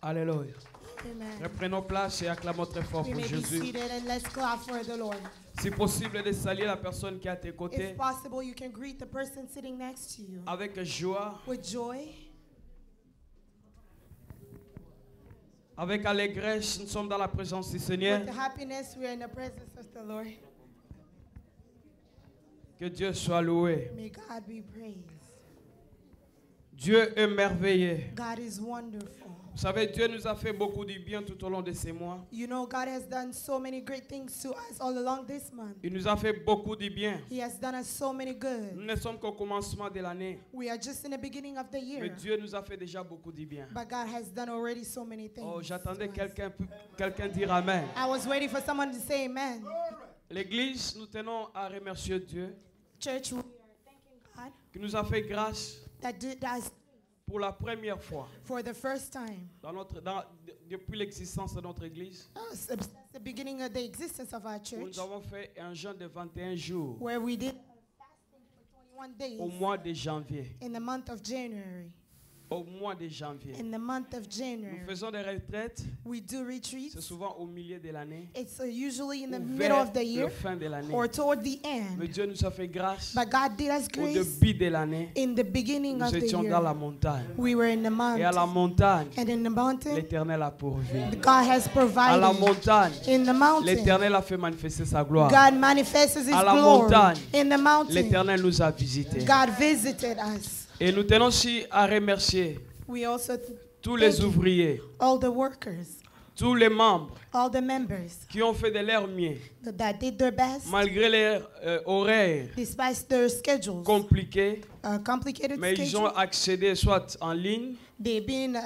Alléluia. Amen. Reprenons place et acclamons très fort We pour may be Jésus. seated and let's clap for the Lord. Si possible, de saluer la personne qui est à tes côtés If possible, you can greet the person sitting next to you avec joie, with joy, avec allégresse. Nous sommes dans la présence du Seigneur. with happiness. We are in the presence of the Lord. Que Dieu soit loué. May God be praised. Dieu est merveilleux. God is wonderful. Vous savez, Dieu nous a fait beaucoup de bien tout au long de ces mois. You know, God has done so many great things to us all along this month. Il nous a fait beaucoup de bien. He has done us so many Nous good. ne sommes qu'au commencement de l'année. We are just in the beginning of the Mais year. Dieu nous a fait déjà beaucoup de bien. But God has done already so many things. Oh, j'attendais to us. quelqu'un dire Amen. I was waiting for someone to say amen. L'église, nous tenons à remercier Dieu Church, we are thanking God qui nous a fait grâce that did us pour la première fois for the first time. depuis l'existence de notre église. Since the beginning of the existence of our Où church, nous avons fait un jeûne de 21 jours where we did fasting for 21 days au mois de janvier. in the month of January. Au mois de janvier. In the month of Nous January, faisons des retraites. we do retreats. C'est souvent au milieu de l'année. It's usually in the Ou middle vers of the la year fin de l'année. or toward the Mais end. Dieu nous a fait grâce But God did us au grace début de l'année. in the beginning of Nous the étions dans la year. montagne. We were in the Et à la mountain. montagne, And in the mountain, l'Éternel a pourvu. God has À la provided. montagne, In the mountain, l'Éternel a fait manifester sa gloire. God manifests His À la glory. montagne, In the mountain, L'Éternel nous a visités. God visited us. Et nous tenons aussi à remercier We also tous les thank you, ouvriers, all the workers, tous les membres all the members qui ont fait de leur mieux, that did their best, malgré leurs horaires despite their schedules, compliqués. complicated Mais ils ont schedules. accédé soit en ligne, They've been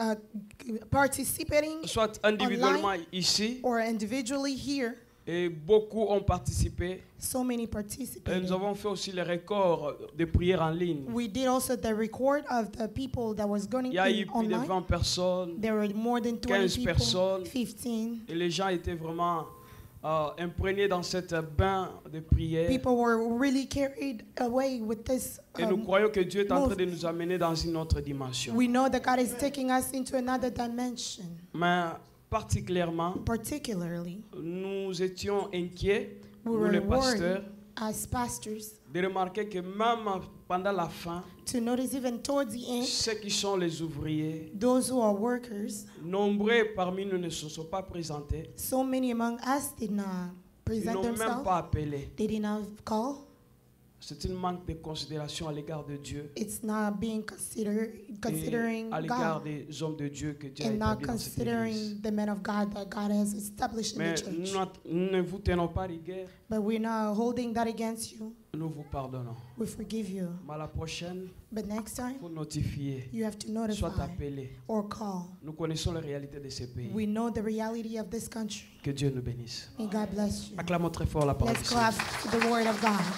participating soit individuellement ici. or individually here. Et beaucoup ont participé. So many Et participated. nous avons fait aussi le record de prières en ligne. We did also the record of the people that was going Il y a eu in plus de online. 20 personnes. There were more than 20 15 people, personnes. 15. Et les gens étaient vraiment imprégnés dans cette bain de prière. People were really carried away with this. Et nous croyons que Dieu est en train de nous amener dans une autre dimension. We know that God is taking us into another dimension. Mais particulièrement, Particularly, nous étions inquiets, we nous were les worried pasteurs, as pastors de remarquer que même pendant la fin, to notice even towards the end, ceux qui sont les ouvriers, those who are workers, nombreux parmi nous ne se sont pas présentés. so many among us did not Ils present n'ont même themselves. pas appelé. They did not call. C'est un manque de considération à l'égard de Dieu It's not being considering et à l'égard God des hommes de Dieu que Dieu a and not établis dans cette église. considering the men of God that God has established in Mais the church. nous ne vous tenons pas rigueur, But we're not holding that against you. nous vous pardonnons. We forgive you. Mais à la prochaine, But next time, il faut notifier, you have to soit notify appelé. or call. Nous connaissons la réalité de ces pays. We know the reality of this country. Que Dieu nous bénisse. May God bless you. Acclamons très fort la parole du Let's Seigneur. clap for the word of God.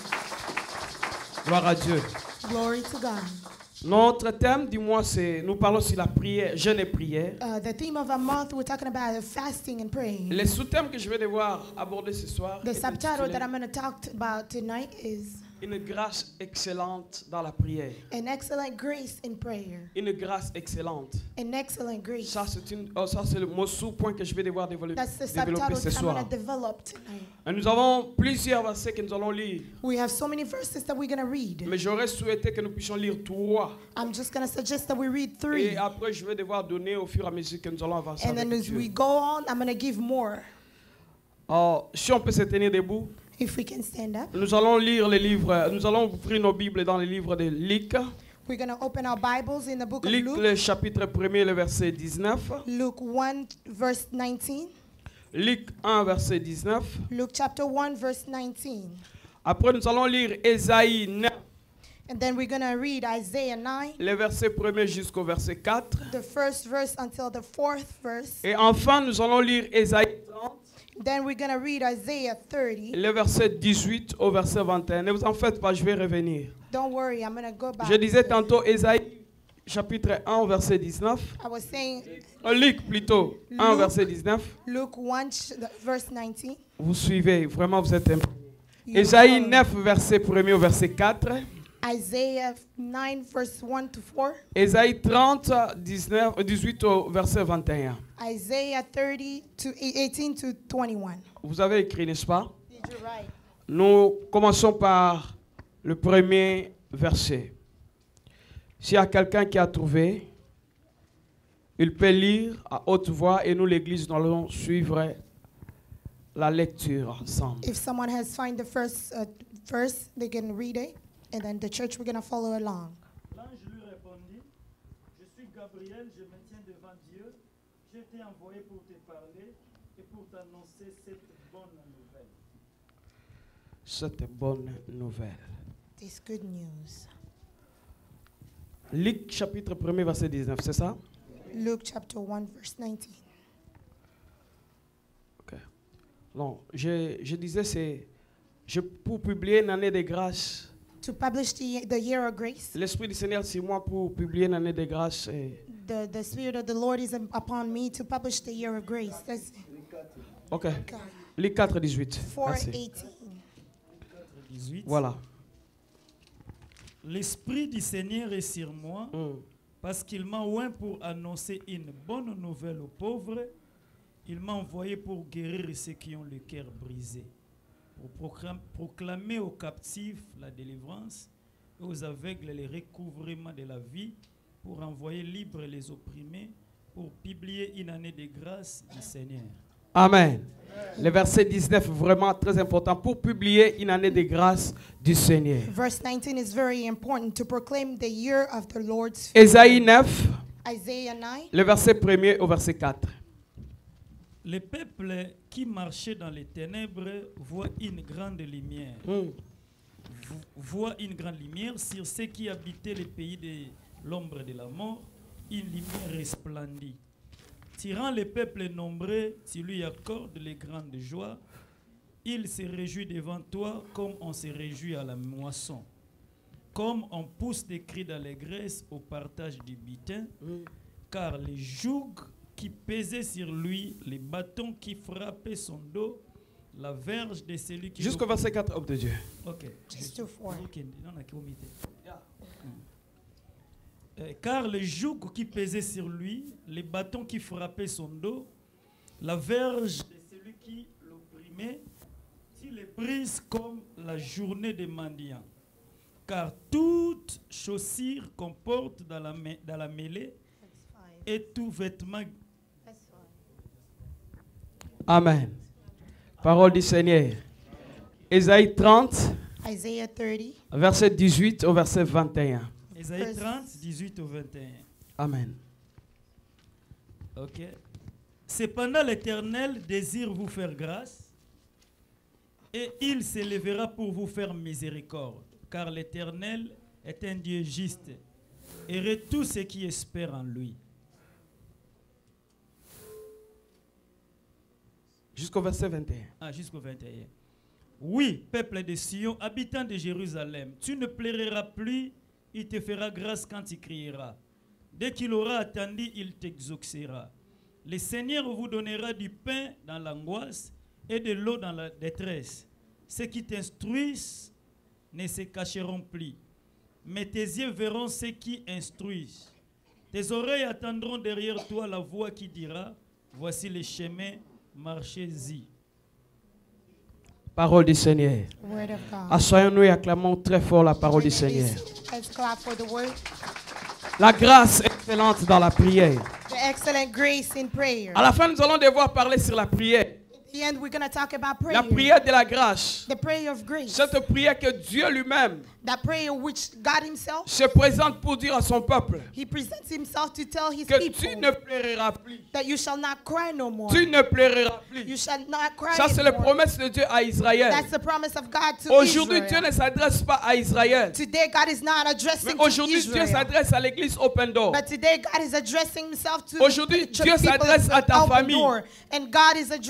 Gloire à Dieu. Glory to God. Notre thème du mois, c'est, nous parlons sur la prière, jeûne et prière. The theme of our month, we're talking about fasting and praying. Les sous-thèmes que je vais devoir aborder ce soir, The est subtitle intitulé that I'm going to talk about tonight is Une grâce excellente dans la prière. An Excellent Grace in Prayer. Une grâce excellente. An excellent grace. Ça, c'est le mot sous-point que je vais devoir développer That's the ce subtitle I'm soir. going to develop tonight. Et nous avons plusieurs versets que nous allons lire. We have so many verses that we're going to read. Mais j'aurais souhaité que nous puissions lire 3. I'm just going to suggest that we read Et 3. après, je vais devoir donner au fur et à mesure que nous allons avancer And then avec as Dieu. we go on, I'm going to give more. Si on peut se tenir debout, If we can stand up. nous allons lire les livres, nous allons ouvrir nos Bibles dans les livres de Luc. We're going to open our Bibles in the book of Luc, Luke. le chapitre 1er, le verset 19. Luke 1, verse 19. Luc 1, verset 19. Luke chapter 1, verse 19. Après, nous allons lire Ésaïe 9, And then we're going to read Isaiah 9, le verset 1er jusqu'au verset 4. the first verse until the fourth verse. Et enfin, nous allons lire Ésaïe 30, Then we're going to read Isaiah 30. le verset 18 au verset 21. Ne vous en faites pas, je vais revenir. Don't worry, I'm going to go back. Je disais tantôt Ésaïe chapitre 1 verset 19. I was saying Luc plutôt 1 Luc. verset 19. Luke 1, verse 19. Vous suivez, vraiment vous êtes imprégné. You Ésaïe follow. 9 verset 1er au verset 4. Isaiah 9, verse 1 to 4. Ésaïe 30, 18 au verset 21. Isaiah 30 to 18 to 21. Vous avez écrit, n'est-ce pas? Did you write? Nous commençons par le premier verset. S'il y a quelqu'un qui a trouvé, il peut lire à haute voix et nous, l'Église, nous allons suivre la lecture ensemble. If someone has found the first verse, they can read it, and then the church, we're going to follow along. L'ange lui répondit, je suis Gabriel, je me tiens devant Dieu. J'ai été envoyé pour te parler et pour t'annoncer cette bonne nouvelle. Cette bonne nouvelle. This good news. Luc chapitre 1 verset 19, c'est ça? Luke chapter 1, verse 19. Ok. Non, je disais, pour publier une année de grâce. To publish the year of grace. L'Esprit du Seigneur sur moi pour publier une année de grâce. The Spirit of the Lord is upon me to publish the year of grace. That's Ok. Luc 4, 18. 4:18. 18. Voilà. L'Esprit du Seigneur est sur moi parce qu'il m'a oint pour annoncer une bonne nouvelle aux pauvres. Il m'a envoyé pour guérir ceux qui ont le cœur brisé, pour proclamer aux captifs la délivrance et aux aveugles le recouvrement de la vie, pour envoyer libres les opprimés, pour publier une année de grâce du Seigneur. Amen. Le verset 19 vraiment très important pour publier une année de grâce du Seigneur. Verse 19 is very important to proclaim the year of the Lord's favor. Ésaïe 9, Isaiah 9, le verset 1er au verset 4. Le peuple qui marchait dans les ténèbres voit une grande lumière. Voit une grande lumière sur ceux qui habitaient le pays de l'ombre de la mort. Une lumière resplendit. Tirant le peuple nombreux, tu lui accordes les grandes joies. Il se réjouit devant toi comme on se réjouit à la moisson. Comme on pousse des cris d'allégresse au partage du butin. Car les jougs qui pesaient sur lui, les bâtons qui frappaient son dos, la verge de celui qui... Jusqu'au verset 4, homme de Dieu. Ok. just to 4. Car les jougs qui pesaient sur lui, les bâtons qui frappaient son dos, la verge de celui qui l'opprimait, tu les brises comme la journée des mendiants. Car toute chaussure qu'on porte dans la mêlée et tout vêtement... Amen. Parole du Seigneur. Ésaïe 30, Isaiah 30, verset 18 au verset 21. Ésaïe 30, 18 au 21. Amen. Ok. Cependant, l'Éternel désire vous faire grâce et il s'élèvera pour vous faire miséricorde. Car l'Éternel est un Dieu juste. Heureux tous ceux qui espèrent en lui. Jusqu'au verset 21. Ah, jusqu'au 21. Oui, peuple de Sion, habitant de Jérusalem, tu ne plairas plus, il te fera grâce quand tu crieras. Dès qu'il aura attendu, il t'exaucera. Le Seigneur vous donnera du pain dans l'angoisse et de l'eau dans la détresse. Ceux qui t'instruisent ne se cacheront plus, mais tes yeux verront ceux qui instruisent. Tes oreilles attendront derrière toi la voix qui dira, voici le chemin, marchez-y. Parole du Seigneur. Word of God. Assoyons-nous et acclamons très fort la parole du Seigneur. Let's clap for the word. La grâce excellente dans la prière. The excellent grace in prayer. À la fin, nous allons devoir parler sur la prière. At the end, we're going to talk about La prayer. prière de la grâce. The prayer of grace. Cette prière que Dieu lui-même That prayer which God himself, se présente pour dire à son peuple he presents himself to tell his que people tu ne pleureras plus. that you shall not cry no more. Tu ne pleureras plus. You shall not cry Ça, c'est la anymore. promesse de Dieu à Israël. That's the promise of God to Aujourd'hui, Dieu Israel. ne s'adresse pas à Israël. Today, God is not Mais addressing to aujourd'hui, Dieu Israel. s'adresse à l'église Open Door. But today, God is addressing himself to Aujourd'hui, the Dieu people s'adresse of à ta Open famille. Door. And God is addressing Dieu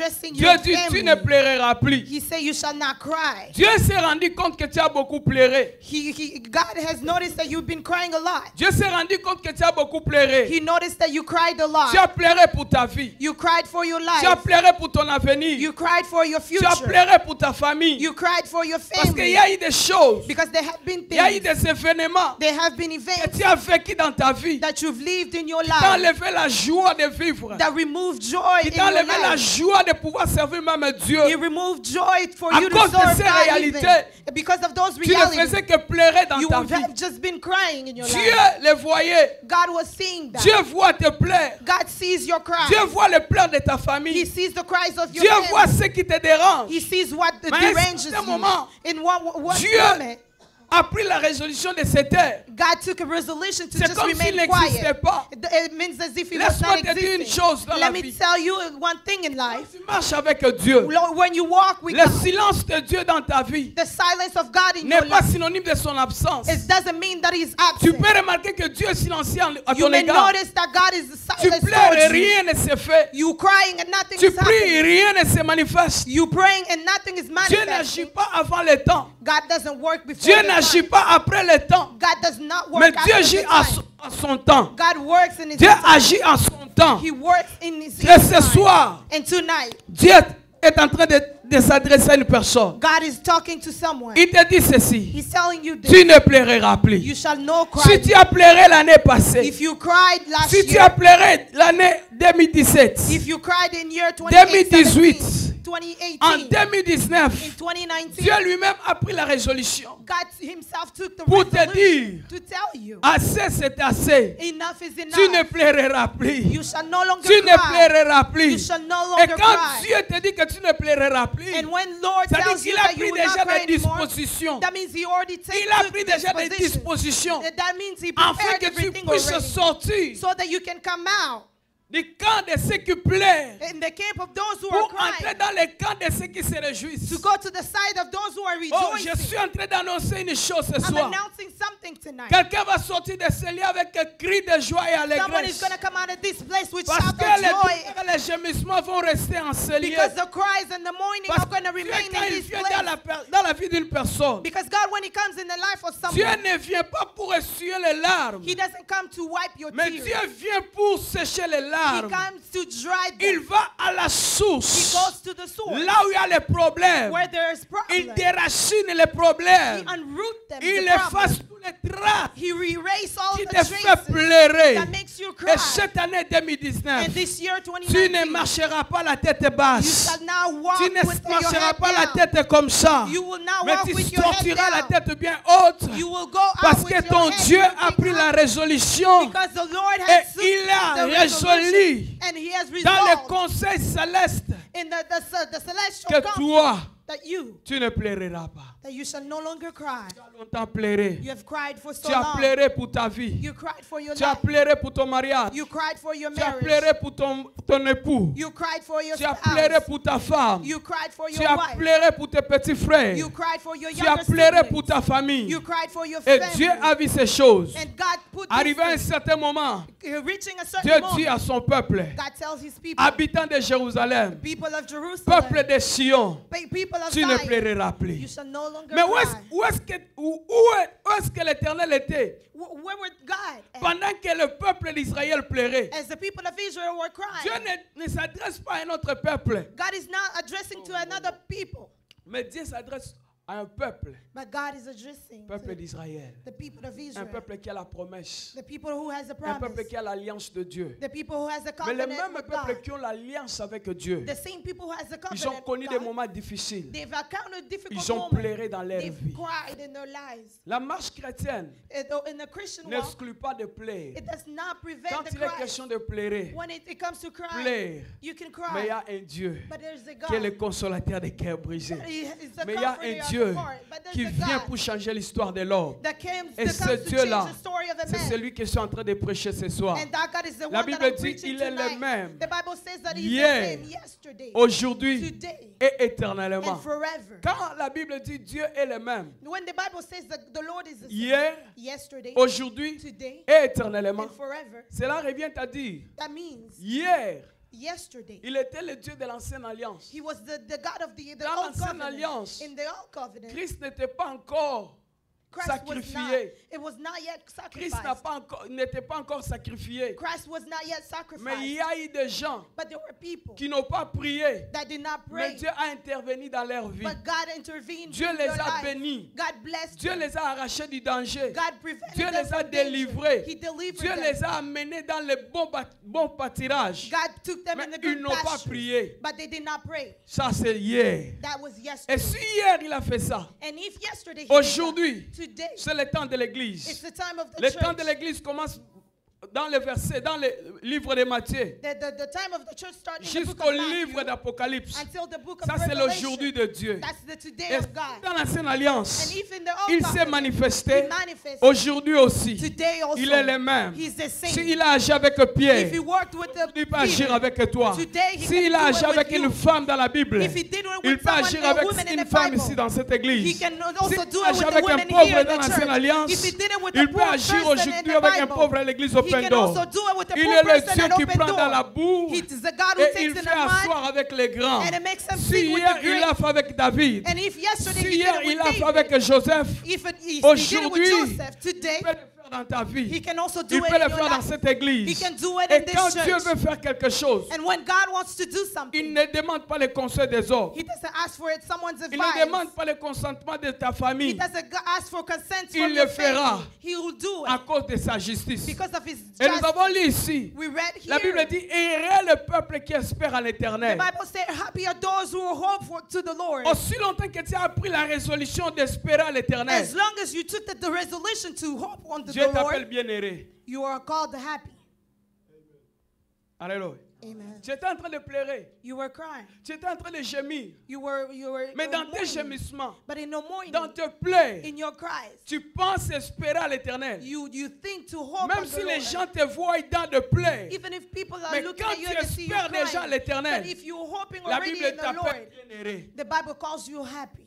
dit, tu family. ne pleureras plus. He said, you shall not cry. Dieu s'est rendu compte que tu as beaucoup pleuré. God has noticed that you've been crying a lot. Dieu s'est rendu compte que tu as beaucoup pleuré. He noticed that you cried a Tu as lot. pleuré pour ta vie. You cried for your Tu as life. pleuré pour ton avenir. You cried for your Tu as future. pleuré pour ta famille. You cried for your Parce qu'il family. y a eu des choses, Because there have been il y a eu things, des événements there have been que events tu as vécu dans ta vie. that you've lived in your Qui t'ont life enlevé la joie de vivre. that removed joy Qui in t'ont your enlevé la life. joie de pouvoir servir même Dieu. He removed joy for À you to cause de serve ces God réalités, even. Because of those Tu ne realities, faisais que pleurer dans you ta would vie. have just been crying in your Dieu life. le voyait. God was seeing that. Dieu voit tes pleurs. God sees your cries. Dieu voit les pleurs de ta He famille. sees the cries of your Dieu family. voit ce qui te dérange. He sees what Mais à un deranges certain you. moment, In what Dieu moment, a pris la résolution de cette terre. God took a resolution to C'est just comme s'il remain n'existait quiet. pas. It means as if he was Laisse-moi not te dire une existing. chose dans la Let me vie. tell you one thing in Quand life. tu marches avec Dieu, Lord, when you walk with le God, silence de Dieu dans ta vie the silence of God in your n'est pas life, synonyme de son absence. it doesn't mean that he's Tu absent. peux remarquer que Dieu est silencieux à You ton may égard. notice that God is Tu silent pleures et towards you. rien ne se fait. You crying and nothing Tu is pries et happening. rien ne se manifeste. You praying and nothing is Dieu n'agit manifesting. pas avant le temps. God doesn't work before Dieu the n'agit time. pas après le temps. God does not work Mais Dieu after agit the à time. son temps. God works in his Dieu time. agit à son temps. He works in his Et time. ce soir, And tonight, Dieu est en train de s'adresser à une personne. God is talking to someone. Il te dit ceci. He's telling you Tu this. ne pleureras plus. You shall not Si cry. tu as pleuré l'année passée, If you cried last si tu year, as pleuré l'année 2017, if you cried in year 2018, 2018, en 2018, 2019, in 2019, Dieu lui-même a pris la résolution God himself took the pour te resolution dire, to tell you, assez c'est assez. enough is Tu ne enough. pleureras plus. You shall no longer Tu ne cry. pleureras You plus. shall no Et longer quand cry. Dieu te dit que tu ne pleureras plus, And when Lord ça dit tells you qu'il a that you pris will not déjà cry des anymore, dispositions. that means he already Il a took pris déjà des disposition. dispositions That means he afin prepared que tu everything puisses already sortir so that you can come out du camp de ceux qui pleurent in the camp of those who are pour entrer crying, dans le camp de ceux qui se réjouissent. to go to the side of those who are Oh, je rejoicing. suis en train d'annoncer une chose ce I'm soir. announcing something tonight. Quelqu'un va sortir de ce lieu avec un cri de joie et Someone allégresse. is going to come out of this place with Parce shout que of les joy, douleurs et les gemissements vont rester en ce lieu. because the cries and the mourning Parce are going to que Dieu, remain quand in il this vient place. dans la vie d'une personne, Because God, when he comes in the life of Dieu someone, ne vient pas pour essuyer les larmes, he doesn't come to wipe your mais tears. Dieu vient pour sécher les He larmes. comes to dry Il them. va à la He source, goes to the source là où il y a les problèmes. where there's Il problems. déracine les He problèmes. unroot them. Il the problem. efface tous les traces He erase all qui the te traces fait pleurer. that makes you cry. Et cette année 2019, And this year tu ne 2019, marcheras pas la tête you basse. shall now walk Tu ne with your marcheras head pas la down. tête comme ça. You will now Mais walk tu with your head sortiras la down. tête bien haute. You will go out Parce with que your ton head Dieu a lifted pris la up, résolution because the Lord et has took il a the résolu resolution, and he has dans le resolved conseil céleste in the celestial que council toi, that tu ne pleureras pas. that you shall no longer cry. Tu as longtemps pleuré. You have cried for so Tu as long. pleuré pour ta vie. You cried for your Tu as life. pleuré pour ton mariage. You cried for your Tu as marriage. pleuré pour ton époux. You cried for your Tu as pleuré spouse. pour ta femme. You cried for Tu your as wife. pleuré pour tes petits frères. You cried for your Tu as younger pleuré pour siblings. ta famille. You cried for your Et family. Dieu a vu ces choses. And God put Arrivé à un this certain moment, thing, reaching a certain Dieu moment, dit à son peuple, God tells his people, habitants de Jérusalem, people of Jerusalem, peuple de Sion, people of tu ne Zion, pleureras you plus. shall no longer Mais cry. où est-ce que l'Éternel était Where would God at? pendant que le peuple d'Israël pleurait? As the people of Israel were Dieu crying, ne s'adresse pas à un autre peuple, God is not addressing to another people, mais Dieu s'adresse à un peuple, but God is addressing peuple to d'Israël. the people of Un Israel, peuple qui a la promesse, the people who has a un promise, peuple qui a l'alliance de Dieu. the people who has a Mais les covenant mêmes with peuples God, qui ont l'alliance avec Dieu, the same people who has a ils ont covenant connu with des God, moments difficiles. they've encountered difficult Ils ont moments, pleuré dans leur they've vie. cried in their lives. La marche chrétienne In the Christian walk, n'exclut pas de pleurer. it does not prevent Quand the il est cry. question de pleurer, When it comes to crying, pleure. you can Mais il y cry, a un Dieu but there's a qui est le God. consolateur des cœurs brisés. He is the Mais il y a comforter un of Dieu the heart. But there's qui a vient God pour changer l'histoire de l'homme. that comes Et to ce change Dieu-là, the story of a c'est man. celui que je suis en train de prêcher ce soir. And that God is the La one Bible that I'm dit, preaching il est le tonight. même The Bible says that he's hier, the same yesterday, Aujourd'hui today, et éternellement. and forever. Quand la Bible dit Dieu est le même, When the Bible says that the Lord is the same, hier, yesterday, aujourd'hui today, et éternellement, and forever, cela revient à dire, that means hier, yesterday. Il était le Dieu de l'ancienne alliance. He was the God of the Dans old l'ancienne covenant. alliance, In the old covenant, Christ n'était pas encore Christ was not. sacrifié. It was not yet Christ sacrificed. n'était pas encore sacrifié. Christ was not yet Mais il y sacrificed. a eu des gens But there were people qui n'ont pas prié. that did not Mais pray. Dieu a intervenu dans leur vie. But God intervened Dieu in les their a life. bénis. God blessed Dieu them. les a arrachés du danger. God prevented Dieu them les a from danger. délivrés. He delivered Dieu them. les a amenés dans le bon pâturage. God took them Mais in the ils good n'ont pas pasture. prié. But they did not pray. Ça, c'est hier. That was Et yesterday. si hier il a fait ça, And if yesterday he did aujourd'hui, that, today c'est le temps de it's l'église. the time of the Le temps de church. l'église commence dans le verset, dans le livre de Matthieu, The time of the church started in the book jusqu'au of livre Matthew d'Apocalypse. until the book of Ça, c'est Revelation. l'aujourd'hui de Dieu. That's the today Et of God. dans l'ancienne alliance, And if in the old il s'est covenant, manifesté. he manifested. Aujourd'hui aussi, Today also, il est le même. he's the same. S'il a agi avec Pierre, If he worked with the il peut agir Peter, avec toi. today he S'il can a do agi it avec with une you. femme dans la Bible, If he did it il with peut someone, agir a avec woman in une the femme Bible, ici dans cette he église. can also S'il do a it agi with the avec un women pauvre here in dans the l'ancienne church. alliance, If he did it with il the peut poor agir person in aujourd'hui the avec un Bible, pauvre à l'église he Open can Door. also do it with the Il poor est le person Dieu at qui Open prend dans la Door. boue He is the God who et takes il in fait the mud asseoir avec les grands. and it makes them Si sit with hier the il great. l'a fait avec David, And if yesterday si he did hier it with il l'a fait David, avec Joseph, if he did it with aujourd'hui, Joseph, today, il peut le faire dans ta vie. he can also do Il it peut in le your faire dans life. cette He église. can do it Et in quand this Dieu church. veut faire quelque chose, And when God wants to do il something, ne demande pas le conseil des autres. he doesn't ask for it, someone's Il ne advice. demande pas le consentement de ta He famille doesn't ask for consent Il from le your fera. family. He will do à it cause de sa justice. because of his Et nous justice. avons lu ici, We read la here, Bible dit, heureux le peuple qui espère à the l'éternel. Bible said, happy are those who hope for to the Lord. Aussi longtemps que tu as pris la résolution d'espérer à l'éternel, As long as you took the resolution to hope on the Dieu t'appelle Lord, bien-heureux. you are called happy. Alléluia. Amen. Tu étais en train de pleurer. You were crying. Tu étais en train de gémir. You were Mais dans tes mourning. gémissements, But in the morning, dans tes pleurs, in your cries, tu penses espérer à l'éternel. you think to hope Même on si the les Lord. gens te voient dans de pleurs. Even if people are Mais looking quand at you tu and they see you espères déjà à crying, l'éternel, but if you're hoping la already Bible in the Lord, t'appelle bien-heureux. the Bible calls you happy.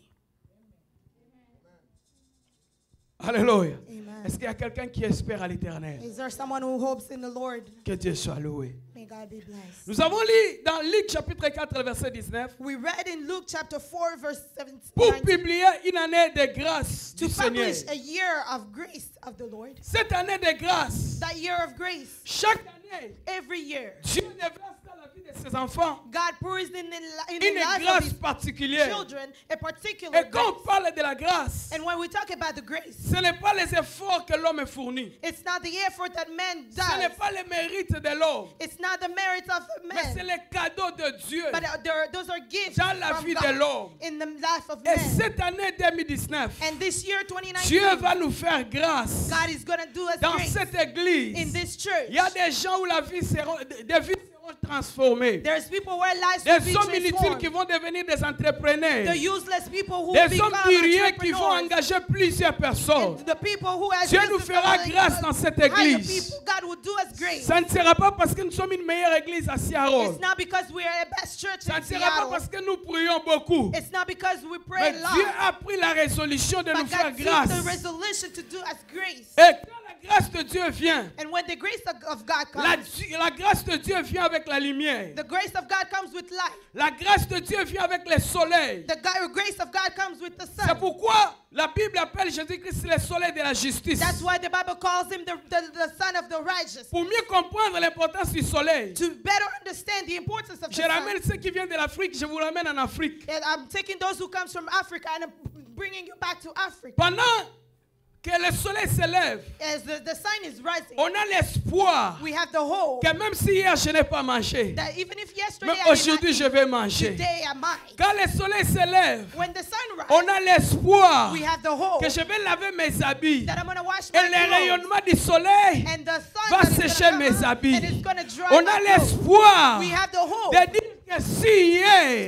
Alléluia. Amen. Est-ce qu'il y a quelqu'un qui espère à l'éternel? Is there someone who hopes in the Lord? Que Dieu soit loué. May God be blessed. Nous avons lu dans Luc chapitre 4 verset 19 We read in Luke chapter 4 verse 17 pour publier une année de grâce to du Seigneur. publish a year of grace of the Lord. Cette année de grâce, That year of grace, chaque année, every year, Dieu déverse dans la vie de ses enfants God pours in the une lives of grâce his particulière. children a particular Et quand grace. on parle de la grâce, And when we talk about the grace, ce n'est pas les efforts que l'homme fournit. it's not the effort that man Ce n'est does. pas les mérites de l'homme. It's not the merits of the Mais c'est man. les cadeaux de Dieu But those are gifts dans la from vie de God l'homme. in the life of Et man. cette année 2019, And this year, Dieu 2019, va nous faire grâce. God is going to do us Dans grace cette in église, this church. il y a des gens où des vies seront transformées. There's people where lives will Des be hommes inutiles transformed. qui vont devenir des entrepreneurs. The useless people who Des become hommes du rien qui vont entrepreneurs. engager plusieurs personnes. And the people who has Dieu business nous fera people, grâce dans cette hire église. people, God will do us grace. Ça ne sera pas parce que nous sommes une meilleure église à Seattle. It's not because we are a best church Ça in ne sera pas Seattle. parce que nous prions beaucoup. It's not because we Mais pray a Dieu lot. a pris la résolution de nous But faire God took grâce. the resolution to do us grace. Et quand la grâce de Dieu vient, And when the grace of God la, comes, la grâce de Dieu vient avec la lumière. the grace of God comes with light. La grâce de Dieu vient avec le soleil. The grace of God comes with the C'est sun. pourquoi la Bible appelle Jésus-Christ le soleil de la justice. That's why the Bible calls him the son of the righteous. Pour mieux comprendre l'importance du soleil, To better understand the importance of the je sun. ramène ceux qui viennent de l'Afrique, je vous ramène en Afrique. And I'm taking those who comes from Africa and I'm bringing you back to Africa. Pendant que le soleil se lève, As the sun is rising, on a l'espoir we have the hope que même si hier je n'ai pas mangé, that even if yesterday mais I did not aujourd'hui je vais manger. today I might. Quand le soleil se lève, When the sun on rises, a l'espoir we have the hope que je vais laver mes habits. that I'm going to wash Et my le clothes. rayonnement du soleil And the sun va that is sécher gonna mes come up habits. and it's going to dry On my a clothes. l'espoir We have the hope de dire que si hier to say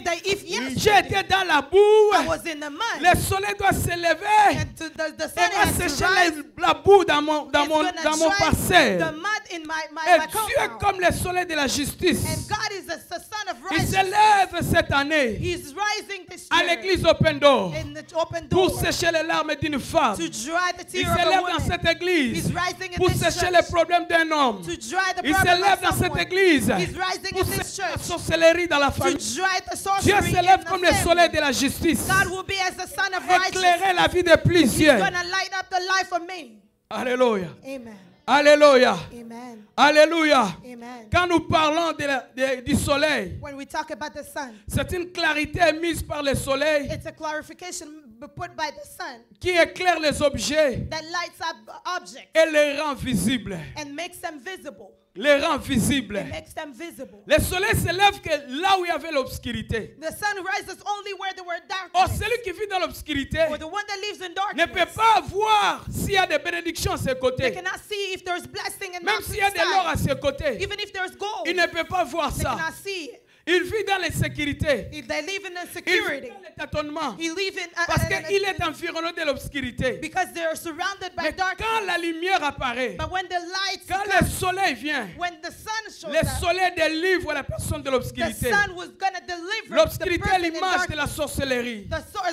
that if J'ai yesterday été dans la boue. I was in the mud, Le soleil doit s'élever. and the Et sun va has to sécher rise, la boue dans mon it's gonna dry parcelle. the mud in my Et compound. Dieu est comme le soleil de la justice. And God is the son of Il righteousness. s'élève cette année He's rising this à year l'église Open Door in the open pour door sécher les larmes d'une femme. to dry the Il tear of a s'élève dans woman. cette église He's rising in pour this sécher church les problèmes d'un homme. to dry the Il problem s'élève of dans cette someone. église He's rising pour in this sécher la church sorcellerie dans la to famille. dry the Dieu sorcery s'élève in comme the le family. soleil de la justice. God will be as the son of righteousness. Éclairer la vie de He's plusieurs. gonna light up the life of many. Alléluia. Amen. Alléluia. Amen. Alléluia. Amen. Quand nous parlons du soleil, When we talk about the sun, c'est une clarité mise par le soleil it's a clarification put by the sun qui éclaire les objets that lights up objects et les rend visibles. and makes them visible. Les rend visibles. It makes them visible. Le soleil s'élève que là où il y avait l'obscurité. The sun rises only where there were Or darkness. celui qui vit dans l'obscurité Or the one that lives in ne peut darkness, pas voir s'il y a des bénédictions à ses they côtés. cannot see if there's blessing and Même not s'il y a de l'or à side. ses côtés, Even if there's gold, il ne peut pas voir they ça. cannot see it. Il vit dans l'insécurité. If they live in Il vit insecurity, dans le tâtonnement. he live in Parce qu'il est environné de l'obscurité. because they're surrounded by Mais quand darkness. la lumière apparaît, But when the lights quand come, le soleil vient, when the sun shows le up, soleil délivre la personne de the l'obscurité. sun was gonna deliver the L'obscurité est person in l'image de la darkness. sorcellerie.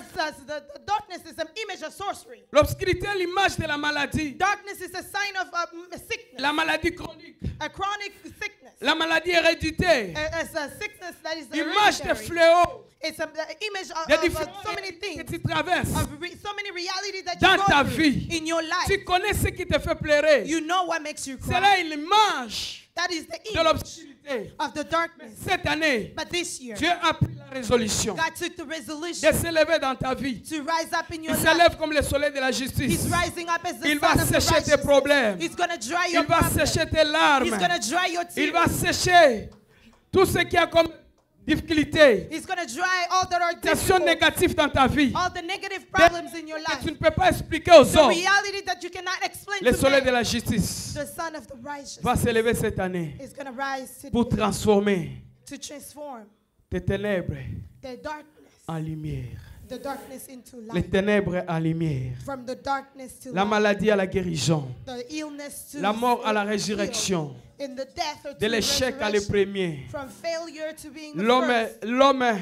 The darkness is an image of sorcery. L'obscurité est l'image de la maladie. Darkness is a sign of sickness, La maladie chronique. a chronic sickness. La maladie héréditaire. It's a sickness that is Image de hereditary. fléaux. It's an image Des of différents so many que things, tu traverses. so many realities that Dans you ta go through vie. in your life. Tu connais ce qui te fait pleurer. You know what makes you C'est cry. là l'image That is the de image l'obscurité. of the darkness. Cette année, But this year, Dieu a pris la résolution God took the de resolution s'élever dans ta vie. to rise up in your Il life. s'élève comme le soleil de la justice. He's rising up as the Il va son of the sécher tes righteous. problèmes. He's gonna dry your Il va problems. sécher tes larmes. He's gonna dry your Il va tears. sécher tout ce qui a comme difficulté, He's gonna dry all that are situations difficult, négatives dans ta vie. all the negative problems in your Que life. tu ne peux pas expliquer aux The hommes. reality that you cannot explain Le to soleil de men. la justice The son of the righteous va s'élever cette année is gonna rise pour today transformer to transform tes ténèbres the darkness, en lumière. the darkness into Les light. ténèbres en lumière. From the darkness to La light. maladie à la guérison. The illness to La mort à la heal. résurrection. In the death or to De l'échec à le resurrection. premier. From failure to being the first. L'homme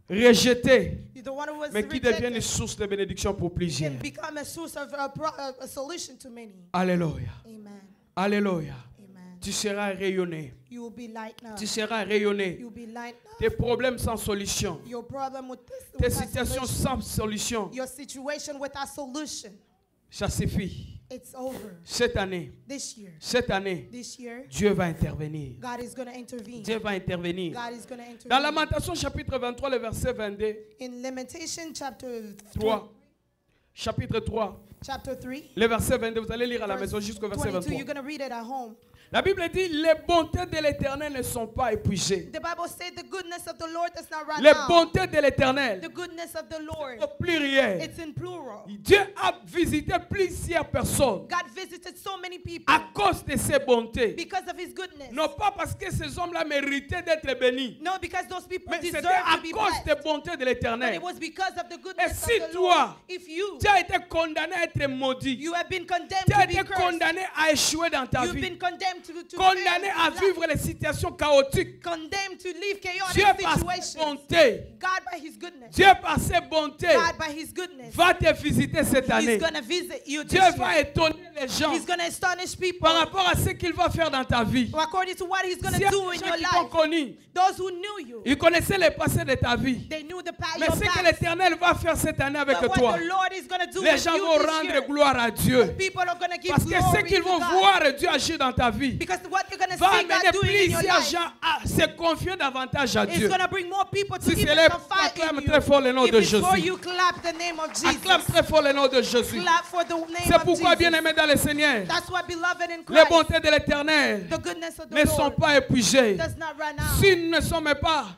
rejeté, The one who was mais qui devient une rejected source de bénédiction pour plusieurs. can become a source of a solution to many. Alléluia. Amen. Alléluia. Amen. Tu seras rayonné. You will be light now. Tu seras rayonné. You will be light now. Tes problèmes sans solution. Your problem with this, Tes without situations solution. sans solution. Your situation without solution. Ça suffit. It's over. Cette année, This year. This year, Dieu va intervenir. God is going to intervene. Dieu va intervenir. God is going to intervene. Dans Lamentation chapitre 23, le verset 22, In Lamentation chapter 3. Chapitre 3, chapter 3, le verset 22, vous allez lire à la verse maison jusqu'au verset 22, 23. you're going to read it at home. La Bible dit, les bontés de l'Éternel ne sont pas épuisées. The Bible says the goodness of the Lord does not run Les out. bontés de l'Éternel, The goodness of the Lord, au pluriel. it's in plural. Dieu a visité plusieurs personnes God visited so many people à cause de ses bontés. because of his goodness. Non pas parce que ces hommes-là méritaient d'être bénis, No, because those people mais deserve c'était à to be cause des blessed. bontés de But l'Éternel. it was because of the goodness si of the toi, Lord. If you Tu as été condamné à être maudit. you have been condemned Tu as to be été cursed, condamné à échouer dans ta you've vie. been condemned to Condamné fail à in life. vivre les situations chaotiques. Condemned to live Dieu chaotic par ses situations. bontés, God by his goodness. Dieu par ses bontés God by his goodness. va te visiter cette année. He's going to visit you Dieu this va year. étonner les gens He's going to astonish people par rapport à ce qu'il va faire dans ta vie. according to what he's going S'il y to a do des in gens your qui t'ont life. connu, Those who knew you, ils connaissaient le passé de ta vie. they knew the Mais your ce que past. l'Éternel va faire cette année avec But toi, what the Lord is going to do les with gens you vont this rendre year, gloire à Dieu. people are going to give Parce que ce glory qu'ils to vont God. voir Dieu agir dans ta vie Because what you're going to va see God amener doing in your plusieurs life gens à se confier davantage à is Dieu. going to bring more people to Si even c'est les confide acclame in très fort le nom you. de If it's for Jésus. you, clap the name of Acclame Jesus. très fort le nom de Jésus. Clap for the name C'est of pourquoi, Jesus. bien-aimés dans le Seigneur, That's why, beloved in les Christ, bontés de l'Éternel the goodness of the ne sont Lord pas épuisées. does not run out. Si nous ne sommes pas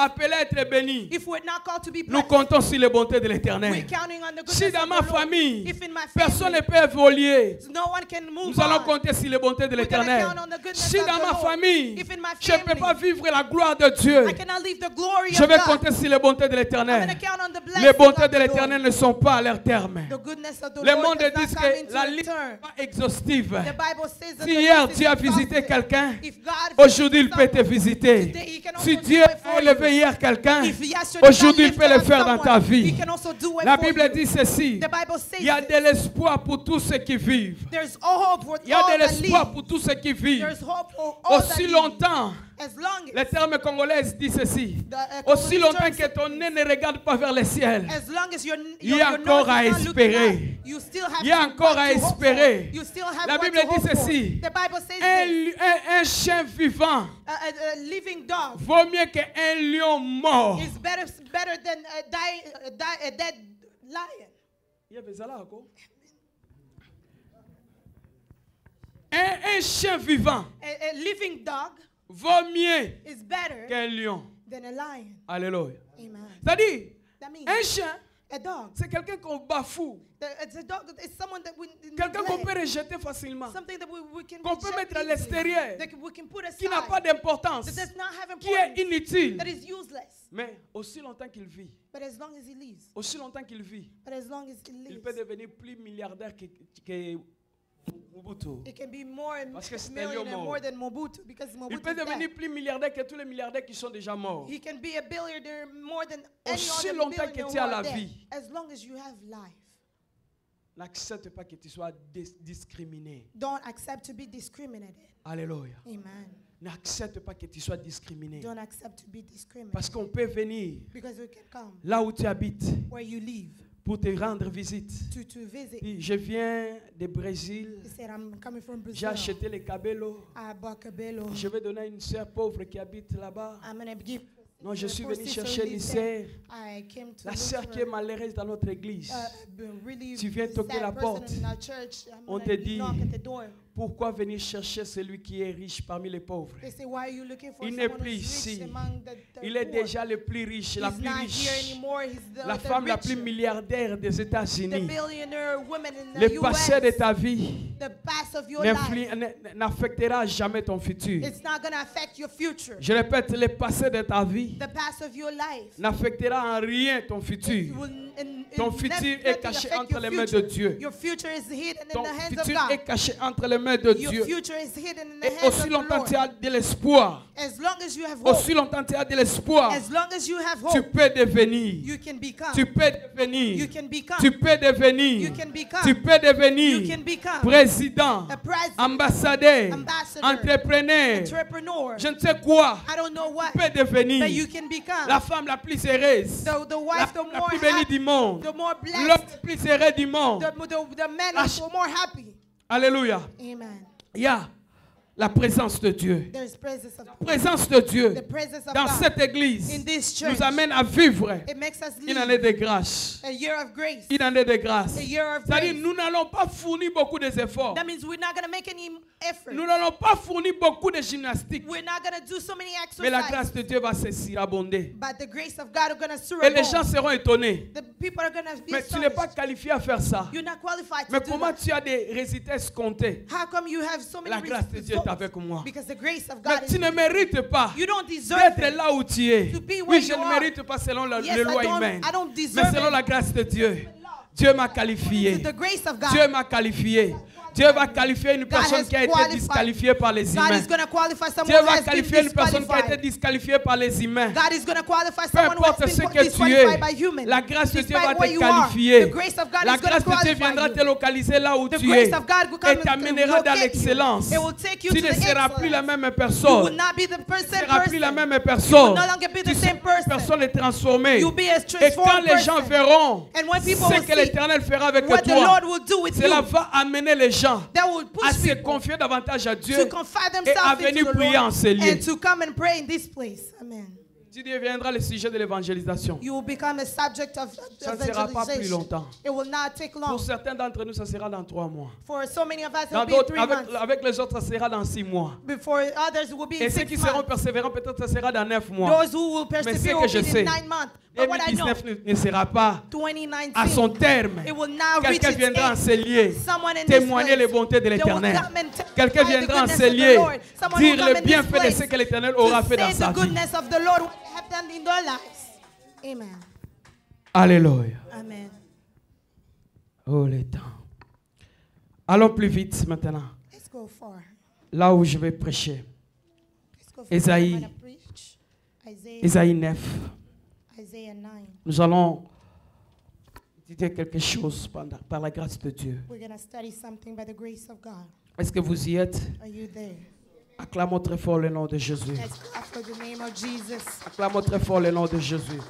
appelés à être bénis, if we're not called to be nous blessed, comptons sur les bontés de we're l'Éternel. counting on the goodness Si of dans the ma Lord. famille, If in my personne ne family, peut évoluer, no one can move nous allons on. compter sur les bontés de We're gonna l'Éternel. count on the goodness Si of dans the ma Lord. famille, If in my je ne peux pas family, vivre la gloire de Dieu, I cannot leave the glory je of vais God. compter sur les bontés de I'm l'Éternel. going to count on the blessing Les bontés of de the l'Éternel Lord. ne sont pas à leur terme. The goodness of the Le Lord monde does dit not come que into la a liste turn. n'est pas exhaustive. The Bible says that Si the hier list is Dieu a visité exhaustive. quelqu'un, If God aujourd'hui il visits peut te someone, visiter. today he can also Si do Dieu it a for élevé you. hier quelqu'un, If yesterday aujourd'hui il God peut le lifted faire up dans ta someone, vie. he can also do it La for Bible you. dit ceci. The Bible says Il y a this. de l'espoir pour tous ceux qui vivent. There's hope for Il y a all de that l'espoir live. pour tous ceux qui vivent. There's hope for all that Aussi live. longtemps, As long les termes congolais disent ceci. the, Aussi Congolese longtemps terms que ton say nez ne regarde pas vers le ciel, as long as your il y a your encore nose à is not looking espérer. up, you still have Il y a what encore à to hope for. espérer. You still have La what Bible to hope dit for. ceci. The Bible says this. Un chien vivant A living dog vaut mieux qu'un lion mort. is better than a dead lion. Un chien vivant A living dog vaut mieux is better qu'un lion. than a lion. Alléluia. Amen. C'est-à-dire, That means un chien, a dog. c'est quelqu'un qu'on bafoue. It's a dog. It's someone that we Quelqu'un qu'on peut neglect. rejeter facilement. Something that we can Qu'on peut reject mettre à easily, l'extérieur. that we can put Qui n'a aside, pas d'importance. that does not have Qui est importance, inutile. that is useless. Mais aussi longtemps qu'il vit, But as long as he lives, aussi longtemps qu'il vit, but as long as he il lives, peut devenir plus milliardaire que Mobutu. it can be more Parce que c'est un lion millionaire mort. more than Mobutu because Il Mobutu peut is devenir dead. plus milliardaire que tous les milliardaires qui sont déjà morts. He can be a billionaire more than any Aussi other longtemps que billionaire tu who as are la dead. vie. As long as you have life, N'accepte pas que tu sois discriminé. don't accept to be discriminated. Alléluia. Amen. N'accepte pas que tu sois discriminé. Don't accept to be discriminated Parce qu'on peut venir because we can come là où tu habites where you live pour te rendre visite. to visit. Dis, je viens du Brésil. He said, I'm coming from J'ai Brazil. acheté les cabellos. I bought Cabello. Je vais donner à une sœur pauvre qui habite là-bas. I'm going to give. Non, je suis poor venu sister chercher who une lives sœur. there. I came to La look sœur for qui est malheureuse dans notre église. really Tu viens toquer sad la person porte. in our church. I'm On gonna te dit, knock at the door. Pourquoi venir chercher celui qui est riche parmi les pauvres? They say, why are you looking for Il n'est someone plus who's rich ici. among the Il est poor? déjà le plus riche, la He's plus not here riche. anymore. He's La the femme la richer, plus milliardaire des the États-Unis. billionaire woman in the Le passé de US. ta vie The past of your life. n'affectera jamais ton futur. It's not going to affect your future. Je répète, le passé de ta vie The past of your life. n'affectera en rien ton It futur. will Ton futur est caché entre les mains de Dieu. Your future is hidden in Ton the hands of futur est God. caché entre les mains de Your Dieu. future is hidden in the Et hands aussi of the longtemps Lord. tu as de l'espoir, As long as you have hope, aussi longtemps tu as de l'espoir, as long as you have tu hope, peux devenir, you can become. tu peux devenir, You can become. tu peux devenir, You can become. tu peux You devenir can become président, a president, ambassadeur, ambassador, entrepreneur, entrepreneur. je ne sais quoi, I don't know what, tu peux devenir but you can become. la femme la plus heureuse, The la wife, the femme la more plus bénie happy, du monde, the more l'homme blessed, le plus heureux du monde. the man La- is more happy. Alléluia. Amen. Il y a la présence de Dieu. There's presence of La présence de Dieu the presence of dans God cette église in this church. nous amène à vivre It makes us une année live de grâce. a year of grace. Une année de grâce. A year of C'est-à-dire, grace. nous n'allons pas fournir beaucoup d'efforts. That means we're not going to make any effort. Nous n'allons pas fournir beaucoup de gymnastique. We're not going to do so many Mais la exercises. grâce de Dieu va se surabonder. But the grace of God is going to Et les gens surround. seront étonnés. The people are going to be Mais tu n'es pas astonished. qualifié à faire ça. You're not qualified to Mais do comment that. tu as des résultats escomptés? How come you have so many La grâce de Dieu est results? avec moi. Because the grace of Mais God tu is ne mérites pas you don't deserve d'être it. là où tu es. To be where Oui, je you ne are. mérite pas selon la Yes, loi I humaine. don't Mais deserve selon it. la grâce de Dieu, Dieu m'a qualifié. To the grace of God. Dieu m'a qualifié. Dieu va qualifier une personne has qui a été qualified. disqualifiée par les God humains. is going to qualify someone Dieu who va has been qualifier une personne qui a été disqualified. disqualifiée par les humains. God is going to qualify Peu someone who has importe ce been que tu disqualified es, by humans. la grâce de Dieu va Despite where te you are, qualifier. the grace of God La is going grâce to de Dieu qualify viendra you. te localiser là où The tu grace es of God will et come and t'amènera dans locate you. l'excellence. It will take you Tu to ne the seras plus la excellence. même You personne. will not be the Tu same ne seras plus la person. même personne. no longer be the Tu same seras une person. personne transformée. You'll be a Et quand transformed les gens person. verront And when people ce will que see l'Éternel fera avec what the toi, Lord will do with cela you, va amener les gens that will à push se people confier davantage à Dieu to confide et à themselves venir into the prier en Lord ces lieux. and to come and pray in this place. Amen. Tu deviendras le sujet de l'évangélisation. You will become a subject of Ça ne sera pas plus evangelization. longtemps. It will not take long. Pour certains d'entre nous, ça sera dans 3 mois. For so many of us, it Dans will be in d'autres, 3 months. avec les autres, ça sera dans 6 mois. Before others, it will be Et in ceux 6 qui seront months. persévérants, peut-être ça sera dans 9 mois. Those who will Mais persevere ce will que je be sais, in 9 months. But what I know, 2019 ne sera pas 2019, à son terme. it will now reach Quelqu'un its viendra end. enseigner, Someone in témoigner this les place, bontés de they will l'Éternel. come and testify Quelqu'un the viendra goodness of the enseigner, Lord. Someone will dire come le in bienfait this de place ce que l'Éternel to aura fait dans say sa the vie. goodness of the Lord, what they have done in their lives. Amen. Alléluia. Amen. Oh les temps. Allons plus vite maintenant. Let's go far. Là où je vais prêcher. Let's go far. Ésaïe. I'm gonna preach. Ésaïe 9. Isaiah 9. Nous allons dire quelque chose par la grâce de Dieu. We're going to study something by the grace of God. Est-ce que vous y êtes? Are you there? Acclamons très fort le nom de Jésus. Let's clap for the name of Jesus. Acclamons très fort le nom de Jésus.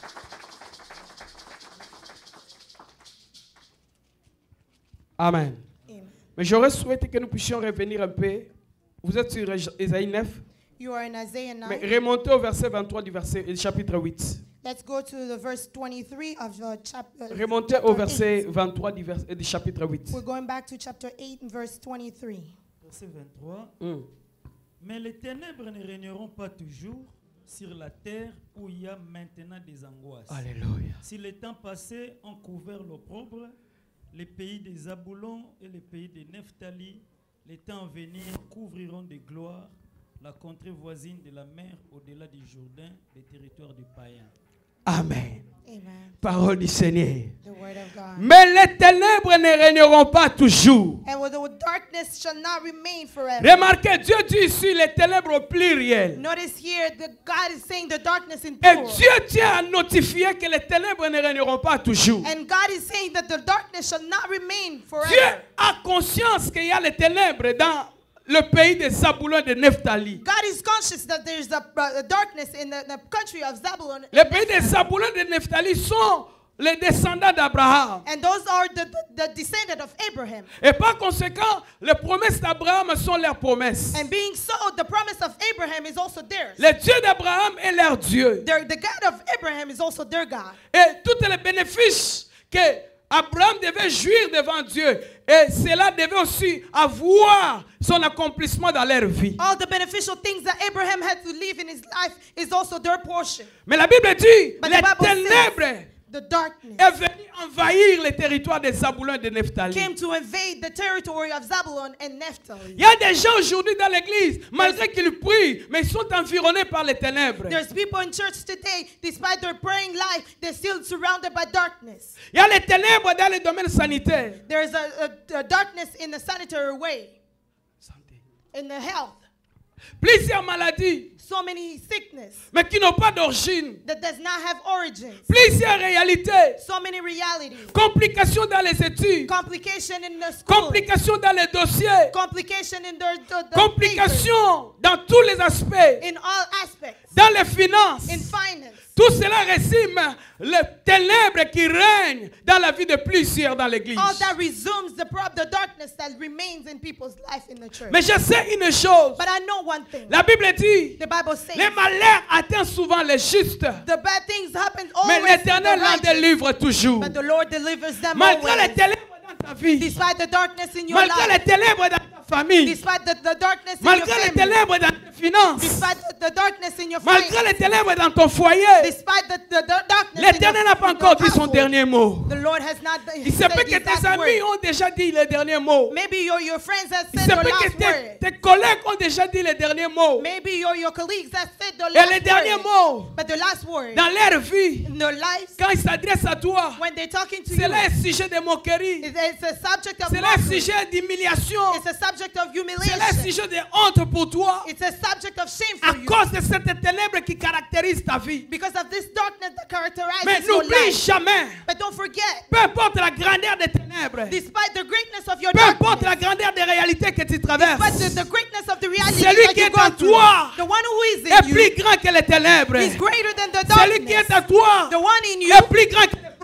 Amen. Amen. Mais j'aurais souhaité que nous puissions revenir un peu. Vous êtes sur Ésaïe 9, You are in Isaiah 9. mais remontez au verset 23 du chapitre 8. Let's go to the verse 23 of the chapter. Remontez au verset 23 du chapitre 8. We're going back to chapter 8 and verse 23. Verset 23. Mm. Mais les ténèbres ne régneront pas toujours sur la terre où il y a maintenant des angoisses. Alléluia. Si les temps passés ont couvert l'opprobre, les pays des Zaboulon et les pays des Nephtali, les temps à venir couvriront de gloire la contrée voisine de la mer au-delà du Jourdain, des territoires du païen. Amen. Amen. Parole du Seigneur. The word of God. Mais les ténèbres ne régneront pas toujours. And the darkness shall not remain forever. Remarquez, Dieu dit ici les ténèbres au pluriel. Notice here that God is saying the darkness in Et plural. Dieu tient à notifier que les ténèbres ne régneront pas toujours. And God is saying that the darkness shall not remain Dieu forever. a conscience qu'il y a les ténèbres dans le pays de Zaboulon et de Nephtali. God is conscious that there's a darkness in the country of Zabulon. Les pays de Zaboulon et de Nephtali sont les descendants d'Abraham. And those are the descendants of Abraham. Et par conséquent, les promesses d'Abraham sont leurs promesses. And being so, the promise of Abraham is also theirs. Le Dieu d'Abraham est leur Dieu. The God of Abraham is also their God. Et tous les bénéfices que Abraham devait jouir devant Dieu, et cela devait aussi avoir son accomplissement dans leur vie. All the beneficial things that Abraham had to live in his life is also their portion. Mais la Bible dit, But les the Bible ténèbres The darkness est venu envahir les territoires de Zaboulon et de Nephtali. came to invade the territory of Zabulon and Naphtali. Il y a des gens aujourd'hui dans l'église, malgré qu'ils prient, mais ils sont environnés par les ténèbres. There's people in church today, despite their praying life, they're still surrounded by darkness. Il y a les ténèbres dans le domaine sanitaire. There's a darkness in the sanitary way, in the health. Plusieurs maladies, So many sickness mais qui n'ont pas d'origine. that does not have origins. Plusieurs réalités. So many realities. Complications dans les études. Complication in the school. Complications dans les dossiers. Complication in the papers. Complications dans tous les aspects. In all aspects. Dans les finances. In finance. Tout cela résume les ténèbres qui règnent dans la vie de plusieurs dans l'église. All that resumes the darkness that remains in people's life in the church. Mais je sais une chose. But I know one thing. La Bible dit, The Bible says les malheurs atteignent souvent les justes. the bad things happen Mais always to the l'Éternel en righteous, délivre toujours. but the Lord delivers them Malgré les always. ténèbres dans ta vie. Despite the darkness in your Malgré les life. ténèbres dans ta famille. Despite the darkness in your Malgré les family. ténèbres dans tes finances. Despite the darkness in your Malgré finances. les ténèbres dans ton foyer. Despite the darkness in L'Éternel n'a pas your encore dit son household. dernier mot. The Lord has not Il se said peut que his tes last amis word. ont déjà dit les derniers mots. Maybe your friends have Il said se their peut que last word. tes collègues ont déjà dit les derniers mots. Maybe your colleagues have said their Et last les derniers word. mots But the last word dans leur vie, in their lives, quand ils s'adressent à toi, when they're talking to c'est you, là un sujet de moquerie. it's a subject of C'est là un mockery. sujet d'humiliation. It's a subject of C'est là un humiliation. sujet de honte pour toi. It's a subject of shame À for you. cause de cette ténèbre qui caractérise ta vie. Because of this darkness that characterizes Mais your n'oublie life. jamais, But don't forget, peu importe la grandeur des ténèbres, despite the greatness of your peu importe darkness, la grandeur des réalités que tu but traverses, the greatness of the reality celui that qui you est go en through, toi the one who est is in plus you grand que les ténèbres. is greater than the Celui qui est darkness. en toi The one in you est plus grand que les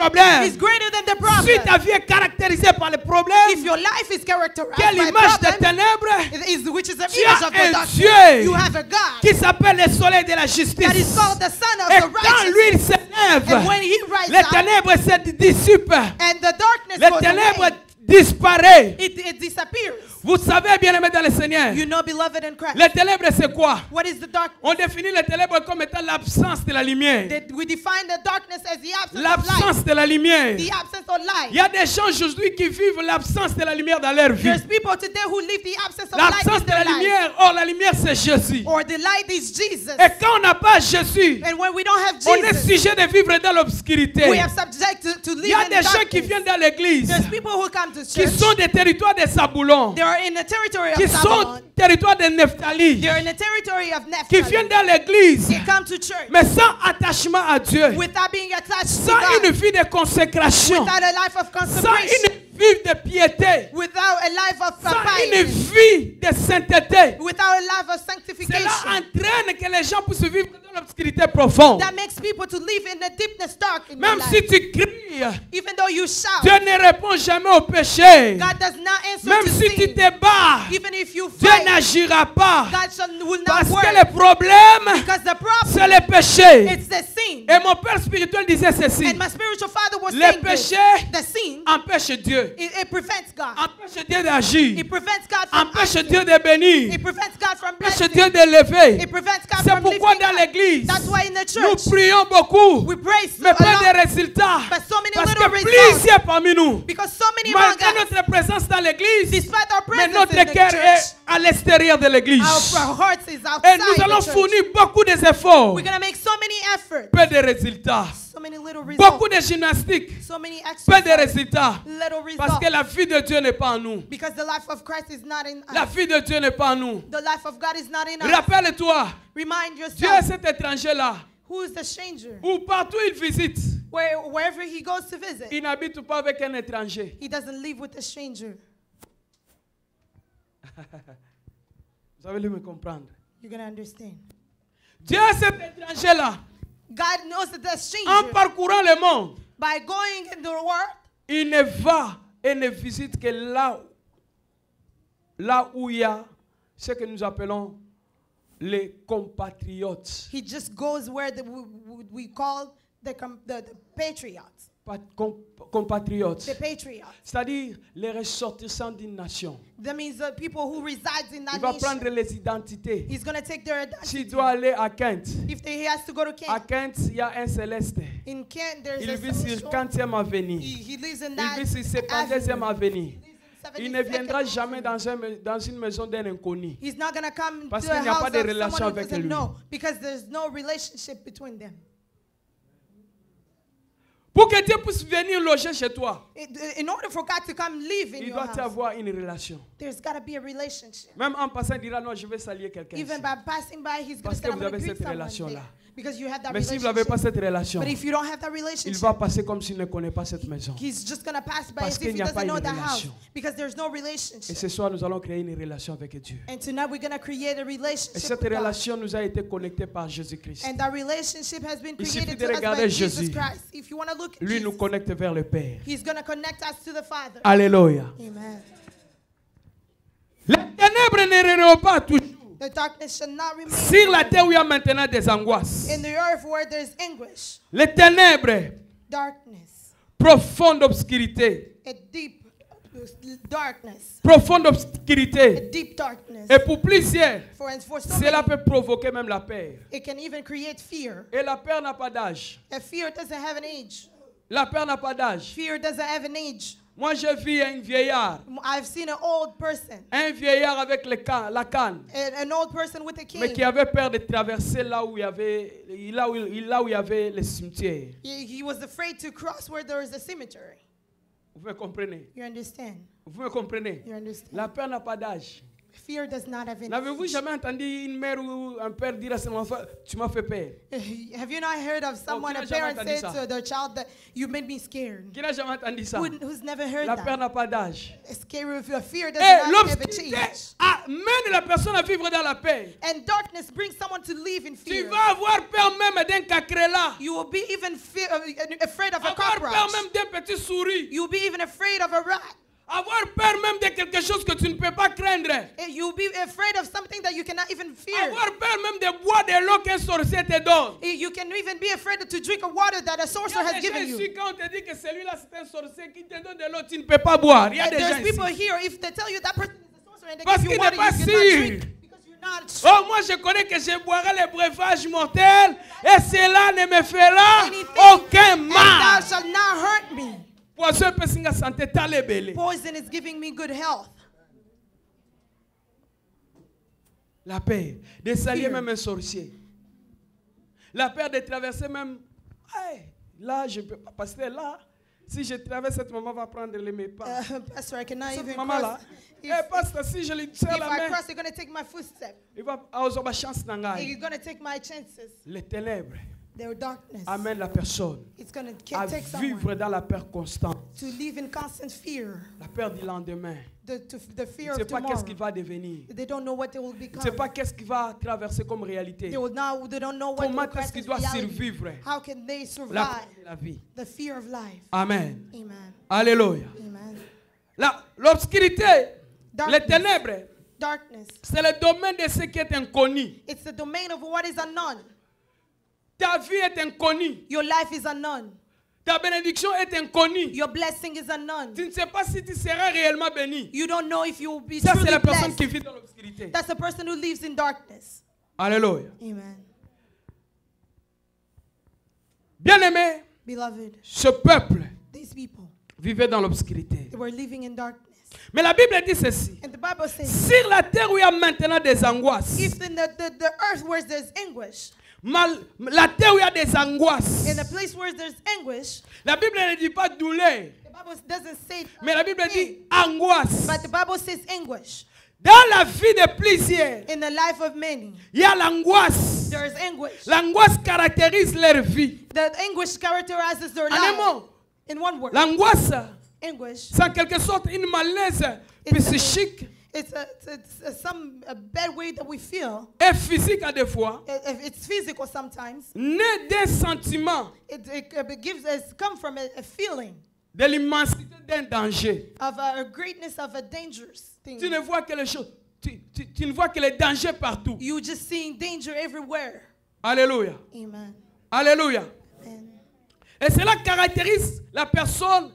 problème. is greater than the Si ta problem. vie est caractérisée par les problèmes, If your life is characterized quelle by image des problems, ténèbres, which is the tu image as of the un darkness, Dieu you have a God qui s'appelle le soleil de la that is justice. called the Son of Et the quand righteous. lui il s'élève, And when he rises les up ténèbres se dissipent. and the darkness Les goes ténèbres away, disparaissent. it disappears. Vous savez, bien-aimés dans le Seigneur, You know, beloved in Christ. les ténèbres c'est quoi? What is the darkness? On définit les ténèbres comme étant l'absence de la lumière. We define the darkness as the absence of light. L'absence de la lumière. The absence of light. Il y a des gens aujourd'hui qui vivent l'absence de la lumière dans leur vie. There's people today who live the absence of light L'absence in de la their life. lumière, or la lumière c'est Jésus. Or the light is Jesus. Et quand on n'a pas Jésus, And when we don't have on est Jesus, sujet de vivre dans l'obscurité. we are subject to Il y live a in des gens qui darkness. viennent dans l'église, There's people who come to qui church. sont des territoires de Saboulon, They are in the territory qui of sont Babylon. territoires de Nephtali, They are in the territory of qui viennent Naphtali. dans l'église, They come to church mais sans attachement à Dieu, without being attached to sans une God, vie de consécration, without a life of sans consecration, une vie de piété, without a life of sans une piety, vie de sainteté. without a life of Cela sanctification. entraîne que les gens puissent vivre dans l'obscurité profonde. That makes people to live in the deepness dark in their Même life. si tu cries, Even though you shout, Dieu ne répond jamais au péché. God does not answer Même to si tu sin. te bats, Even if you Dieu fight, n'agira pas. will not Parce work. que le problème, Because the c'est problem, le péché. it's the sin. Et mon père spirituel disait ceci. And my spiritual father was Le saying this. péché The sin, empêche Dieu. it prevents God. Empêche Dieu d'agir. It prevents God from Empêche acting. Dieu de bénir. It prevents God from Empêche blessing. Dieu de lever. It prevents God C'est from pourquoi lifting dans up. l'église, That's why in the nous church, prions beaucoup, we praise mais a pas lot, de résultats. but so many Parce little que results. plusieurs parmi nous, Because so many among malgré us, notre présence dans l'église, despite our mais presence notre in the cœur church, est à l'extérieur de l'église. our hearts is Et outside nous allons the church. fournir beaucoup d'efforts, We're going to make so many efforts, peu de résultats. so many little Beaucoup results, de gymnastique, so many peu de exercises, résultats. little Parce que results. la vie de Dieu n'est pas en nous. Because the life of Christ is not in La us. vie de Dieu n'est pas en nous. The life of God is not in us. Rappelle-toi, Remind Dieu est yourself, cet étranger-là, who is the stranger? où partout il visite, Wherever he goes to visit, il n'habite pas avec un étranger. he doesn't live with a stranger. Vous allez me comprendre. You're going to understand. Dieu est cet étranger-là, God knows that the en stranger, parcourant le monde, by going in the world, il ne va et ne visite que là où il y a ce que nous appelons les compatriotes. he just goes where we call the patriots. Compatriotes. The patriots. C'est-à-dire les ressortissants d'une nation. That means the people who reside in Il that va nation. prendre les identités. He's going to take their S'il identity. doit aller à Kent, He has to go to à Kent. Kent, il y a un céleste. In Kent, there's Il a vit sur celestial. 40e avenue. He lives in Il that vit sur 72e avenue. avenue. He Il lives ne in viendra 72nd jamais avenue. dans une maison d'un inconnu. He's not going to come Parce to a qu'il n'y a pas house de of relation someone who avec doesn't lui. know, because there's no relationship between them. Pour que Dieu puisse venir loger chez toi, In order for God to come live in il your doit house, avoir une relation. there's got to be a relationship. Même en passant, il dira non, je vais saluer quelqu'un. Even ici. by passing by, he's going Parce to que say, I'm vous going to avez greet cette someone relation-là. there. Because you have that Mais si vous n'avez pas relationship. cette relation, But if you don't have that il relationship, va passer comme s'il ne connaît pas cette maison. he's just going to pass by Parce as qu'il if he n'y a pas doesn't know une the house. relation. Because there's no Et relationship. ce soir, nous allons créer une relation avec Dieu. And tonight we're going to create a Et relationship cette with God. relation nous a été connectée par Jésus-Christ. And that relationship has been Il suffit created de to us regarder by Jesus Jésus. Christ. If you want to look at Lui nous Jesus, connecte vers le Père. he's going to connect us to the Father. Alléluia. Amen. Les ténèbres ne règneront pas toujours. The darkness shall not remain Sur la terre où il y a maintenant des angoisses. in the earth where there's anguish, Les ténèbres, darkness, profonde obscurité. a deep darkness, Profonde a obscurité. deep darkness. Et pour plusieurs, For so cela many, peut provoquer même la peur. it can even create fear. Et la peur n'a pas d'âge. And fear doesn't have an age. La peur n'a pas d'âge. Fear doesn't have an age. Moi, j'ai vu un vieillard. I've seen an old person, Un vieillard avec la canne. an old person with a Mais qui cane. avait peur de traverser là où il y avait le cimetière. He was afraid to cross where there is a cemetery. Vous me comprenez? You understand? Vous me comprenez? You understand? La peur n'a pas d'âge. Fear does not have an N'avez-vous age. jamais entendu une mère ou un père dire à son enfant, tu m'as fait peur? Have you not heard of someone, qui a n'a jamais parent entendu said ça? to their child that you made me scared? Qui n'a jamais entendu ça? Who's never heard La peur that? n'a pas d'âge. Scary if your fear does Et not have a l'obscurité change. amène la personne à vivre dans la paix. And darkness brings someone to live in Tu fear. vas avoir peur même d'un cacrela. You will be even afraid of a Avoir peur cockroach. même des petites souris. You'll be even afraid of a rat. Avoir peur même de quelque chose que tu ne peux pas craindre. You'll be afraid of something that you cannot even fear. Avoir peur même de boire de l'eau qu'un sorcier te donne. You can even be afraid to drink a water that a Il y sorcerer a has des gens given you. ici, quand on te dit que celui-là c'est un sorcier qui te donne de l'eau, tu ne peux pas boire. Il y a des gens There's people ici. here, if they tell you that person is a sorcerer and they Parce give you qu'il n'est water, pas you cannot sûr. drink because you're not sure. Oh, moi je connais que je boirai les breuvages mortels et cela ne me fera Anything, aucun and thou mal. shalt not hurt me. Poisson peut singa santé talebele. Poison is giving me good health. La peur de saluer Fear. même un sorcier. La peur de traverser même. Hey, là, je ne peux pas passer là. Si je traverse, cette maman va prendre mes pas. Pastor, I cannot Cette even maman-là. cross. Eh, pasteur, si je lui serre If la I main, cross, you're going to take my footstep. il va avoir ma chance And d'engager. you're going to take my chances. Les ténèbres Their darkness. amènent la personne It's going to à take someone vivre dans la peur constante. to live in constant fear. La peur du lendemain. The Tu fear ne sais of pas qu'est-ce tomorrow. qu'il va devenir. They don't know what they will Tu ne become. sais pas qu'est-ce qu'il va traverser comme réalité. They don't know what Comment will est-ce qu'il practice doit reality. survivre How can they la survive peur de la vie. the fear of life? Amen. Amen. Alléluia. Amen. L'obscurité, Darkness. les ténèbres, Darkness. c'est le domaine de ce qui est inconnu. It's the domain of what is unknown. Ta vie est inconnue. Your life is unknown. Ta bénédiction est inconnue. Your blessing is unknown. Tu ne sais pas si tu seras réellement béni. You don't know if you will be Ça, c'est truly la personne qui blessed. vit dans l'obscurité. That's the person who lives in darkness. Alléluia. Amen. Bien-aimé, Beloved, ce peuple these people, vivait dans l'obscurité. they were living in darkness. Mais la Bible dit ceci. And the Bible says, Sur la terre où il y a maintenant des angoisses, if in the earth where there's anguish, la terre où il y a des angoisses, in a place where there's anguish, la Bible ne dit pas douleur, the Bible doesn't say mais la Bible pain, dit angoisse. but the Bible says anguish. Dans la vie de plusieurs, In the life of many, il y a l'angoisse. there is anguish. L'angoisse caractérise leur vie. The anguish characterizes their En un life. mot, In one word, l'angoisse, anguish. c'est en quelque sorte une malaise psychique It's a bad way that we feel. et physique à des fois, It's physical sometimes. né des sentiments It come from a feeling de l'immensité d'un danger. of a greatness of a dangerous thing. Tu ne vois que les choses, tu ne vois que les dangers partout. You just seeing danger everywhere. Alléluia. Amen. Alléluia. And Et cela caractérise la personne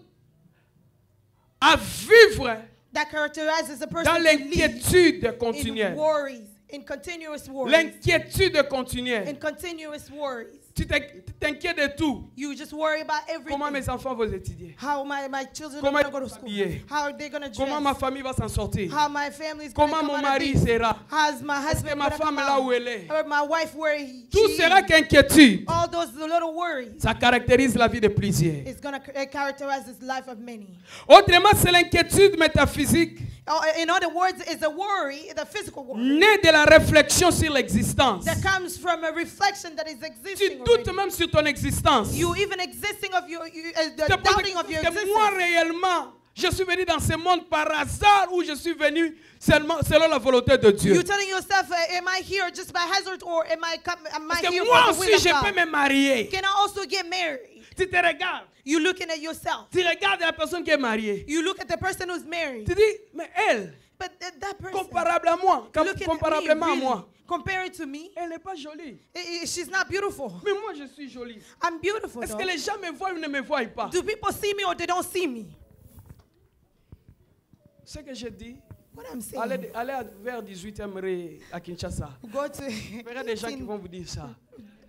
à vivre that characterizes a dans person to live l'inquiétude in continuelle. worries, in continuous worries, L'inquiétude continuelle. in continuous worries. Tu t'inquiètes de tout. You just worry about Comment everything. mes enfants vont étudier? How my children Comment are going to go to school. ils vont s'habiller? How are they going to Comment ma dress. famille va s'en sortir? How my family is going to Comment come mon out of mari this. sera? How's my Est-ce que husband ma going to femme come là où out. elle est? Or my wife where Tout she sera is. qu'inquiétude. All those little worries. Ça caractérise la vie de plusieurs. It's going to characterize the life of many. Autrement, c'est l'inquiétude métaphysique In other words, it's a worry, the physical worry, née de la réflexion sur l'existence. that comes from a reflection that is Tu existing doutes already. même sur ton existence. You even existing of your, the Tu te poses doubting of your que moi existence. réellement, je suis venu dans ce monde par hasard ou je suis venu seulement selon la volonté de Dieu. You're telling yourself, am I here just by hazard or am I Parce here que for moi the will aussi, of je God? peux me marier. Can I also get married? Tu te regardes. You looking at yourself. Tu regardes la personne qui est mariée. You look at the person who's married. Tu dis, mais elle, But that person, comparable à moi, looking at me, comparablement à really, moi, compared to me, elle n'est pas jolie. she's not beautiful. Mais moi, je suis jolie. I'm beautiful Est-ce though. que les gens me voient ou ne me voient pas? Do people see me or they don't see me? Ce que je dis, What I'm saying. allez vers 18e à Kinshasa. Go to Il y aura des gens qui vont vous dire ça.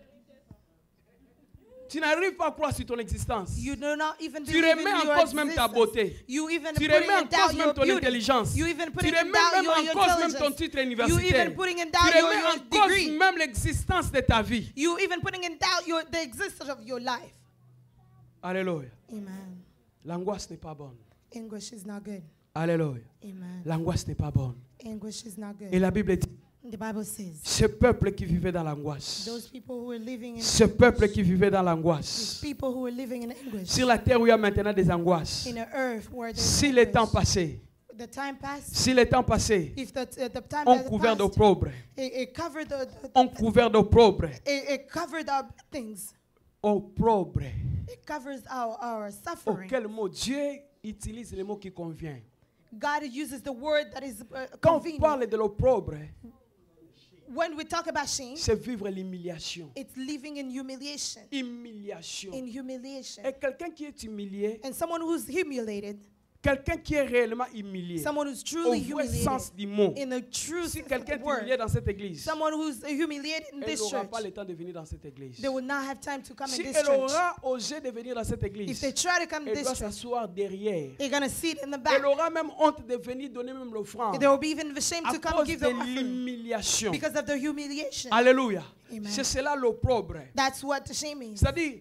Tu n'arrives pas à croire sur ton existence. You do not even Tu believe remets in en your cause même ta existence. beauté. You even Tu putting remets en in doubt cause même your ton beauty. intelligence. You even Tu putting remets in doubt même your en cause même ton intelligence. titre You universitaire. even putting in Tu doubt your remets en cause degree. même l'existence de ta vie. You even putting in doubt the existence of your life. Alléluia. Amen. L'angoisse n'est pas bonne. Anguish is not good. Alléluia. Amen. L'angoisse n'est pas bonne. Anguish is not good. Et la Bible dit, The Bible says ce peuple qui vivait dans l'angoisse, those people who are living in ce peuple qui vivait dans these l'angoisse, people who are living in anguish sur la terre où il y a maintenant des angoisses, in an earth where there's si le temps anguish. passait, The time passed. si le temps passait, If the time on has couvert passed, d'opprobre, it covered on couvert d'opprobre, it covered up things. opprobre. It covers our suffering. Quel mot? Dieu utilise le mot qui convient. God uses the word that is Quand on convenient. parle de l'opprobre, When we talk about shame, c'est vivre l'humiliation. it's living in humiliation. Humiliation. In humiliation. Et quelqu'un qui est humilié, And someone who's humiliated, quelqu'un qui est réellement humilié, someone who's au truly vrai humiliated, sens du mot. in the true Si sense quelqu'un of est the word, humilié dans cette église, someone who's humiliated in elle this n'aura church, pas le temps de venir dans cette église. they will not have time to come Si in this elle church. aura osé de venir dans cette If église, they try to come to elle doit this church, s'asseoir derrière. they're going to sit in the back. Elle aura même honte de venir donner même l'offrande They will be even ashamed à to come cause give de the offering l'humiliation. because of the humiliation. Alléluia. Amen. C'est cela l'opprobre. That's what the shame is. C'est-à-dire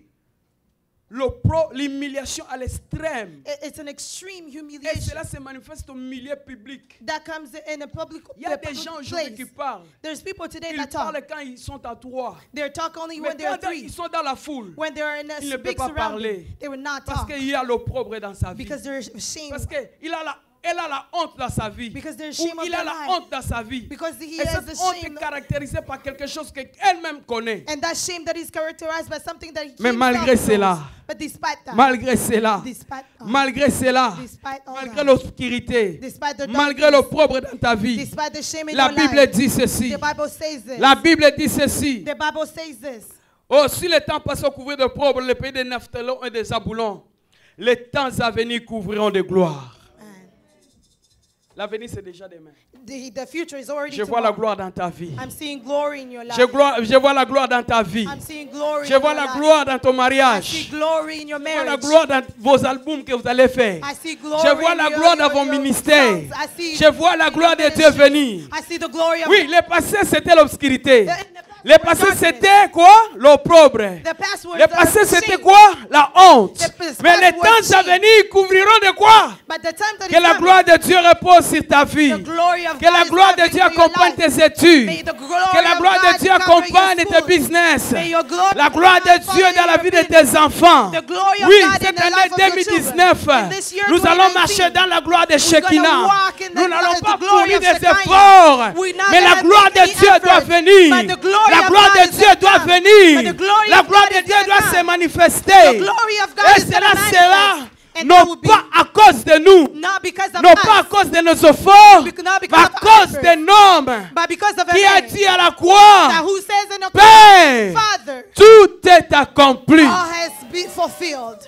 l'humiliation à l'extrême. It's an extreme Et humiliation cela se manifeste au milieu public. that comes in a public, Il y a the des public gens aujourd'hui qui place. parlent. There's people today Ils that talk. parlent quand ils sont à trois. They talk only Mais when they're quand three. ils sont dans la foule, When they're in a ils ne peuvent big pas surrounding, parler. they will not Parce talk qu'il y a l'opprobre dans sa vie. because there's shame. Parce qu'elle a la honte dans sa vie. Because there's Ou shame of il a their la life. honte dans sa vie. Because he Et has cette the honte shame, est caractérisée par quelque chose qu'elle-même connaît. and that shame that is characterized by something that he Mais himself malgré knows. cela, But despite that, malgré cela, despite malgré cela, despite all malgré that, l'obscurité, despite the malgré darkness, l'opprobre dans ta vie, despite the shame in la your Bible life, dit ceci. the Bible says this. La Bible dit ceci. The Bible says this. Oh, si le temps passe au couvrir de d'opprobre, le pays de Naphtali et des Zaboulons, les temps à venir couvriront de gloire. L'avenir, c'est déjà demain. The future is already Je vois la tomorrow. gloire dans ta vie. I'm seeing glory in your life. Je vois la gloire dans ta vie. I'm seeing glory Je in vois your la life. gloire dans ton I see mariage. glory in your Je vois la marriage. gloire dans vos albums que vous allez faire. I see glory Je vois in la your- gloire dans your- vos your ministères. songs. I see Je vois la gloire de Dieu ministry. venir. I see the glory of Oui, le passé, c'était l'obscurité. The Le passé, c'était quoi? L'opprobre. the past was Le passé, the c'était shame. quoi? La honte. The past Mais les was temps à shame. venir couvriront de quoi? But the time that Que is la coming, gloire de Dieu repose sur ta vie. the glory of Que la God is gloire de coming Dieu to your accompagne life. tes études. May the glory Que la of gloire God de Dieu cover your accompagne tes schools. business. May your glory La of gloire God de follow Dieu dans la your vie de business. tes enfants. The glory of Oui, God in cette the année life of your 2019, children. In this year nous allons 2019, marcher dans la gloire de we're gonna Shekinah. walk in Nous n'allons the pas glory fournir of des Shekinah. efforts. We're not Mais la gonna gloire make de any Dieu doit effort. venir. But the glory La of gloire God de is Dieu gonna doit come. venir. But the glory La of gloire God de is Dieu gonna doit come. se manifester. The glory of God Et is cela gonna sera manifest. And non that will be pas à cause de nous, not because of non us, pas à cause de nos efforts, not mais because à of cause our d'un homme but because of qui a a man dit à la that croix, who says in the Père, Father, tout est accompli. all has been fulfilled.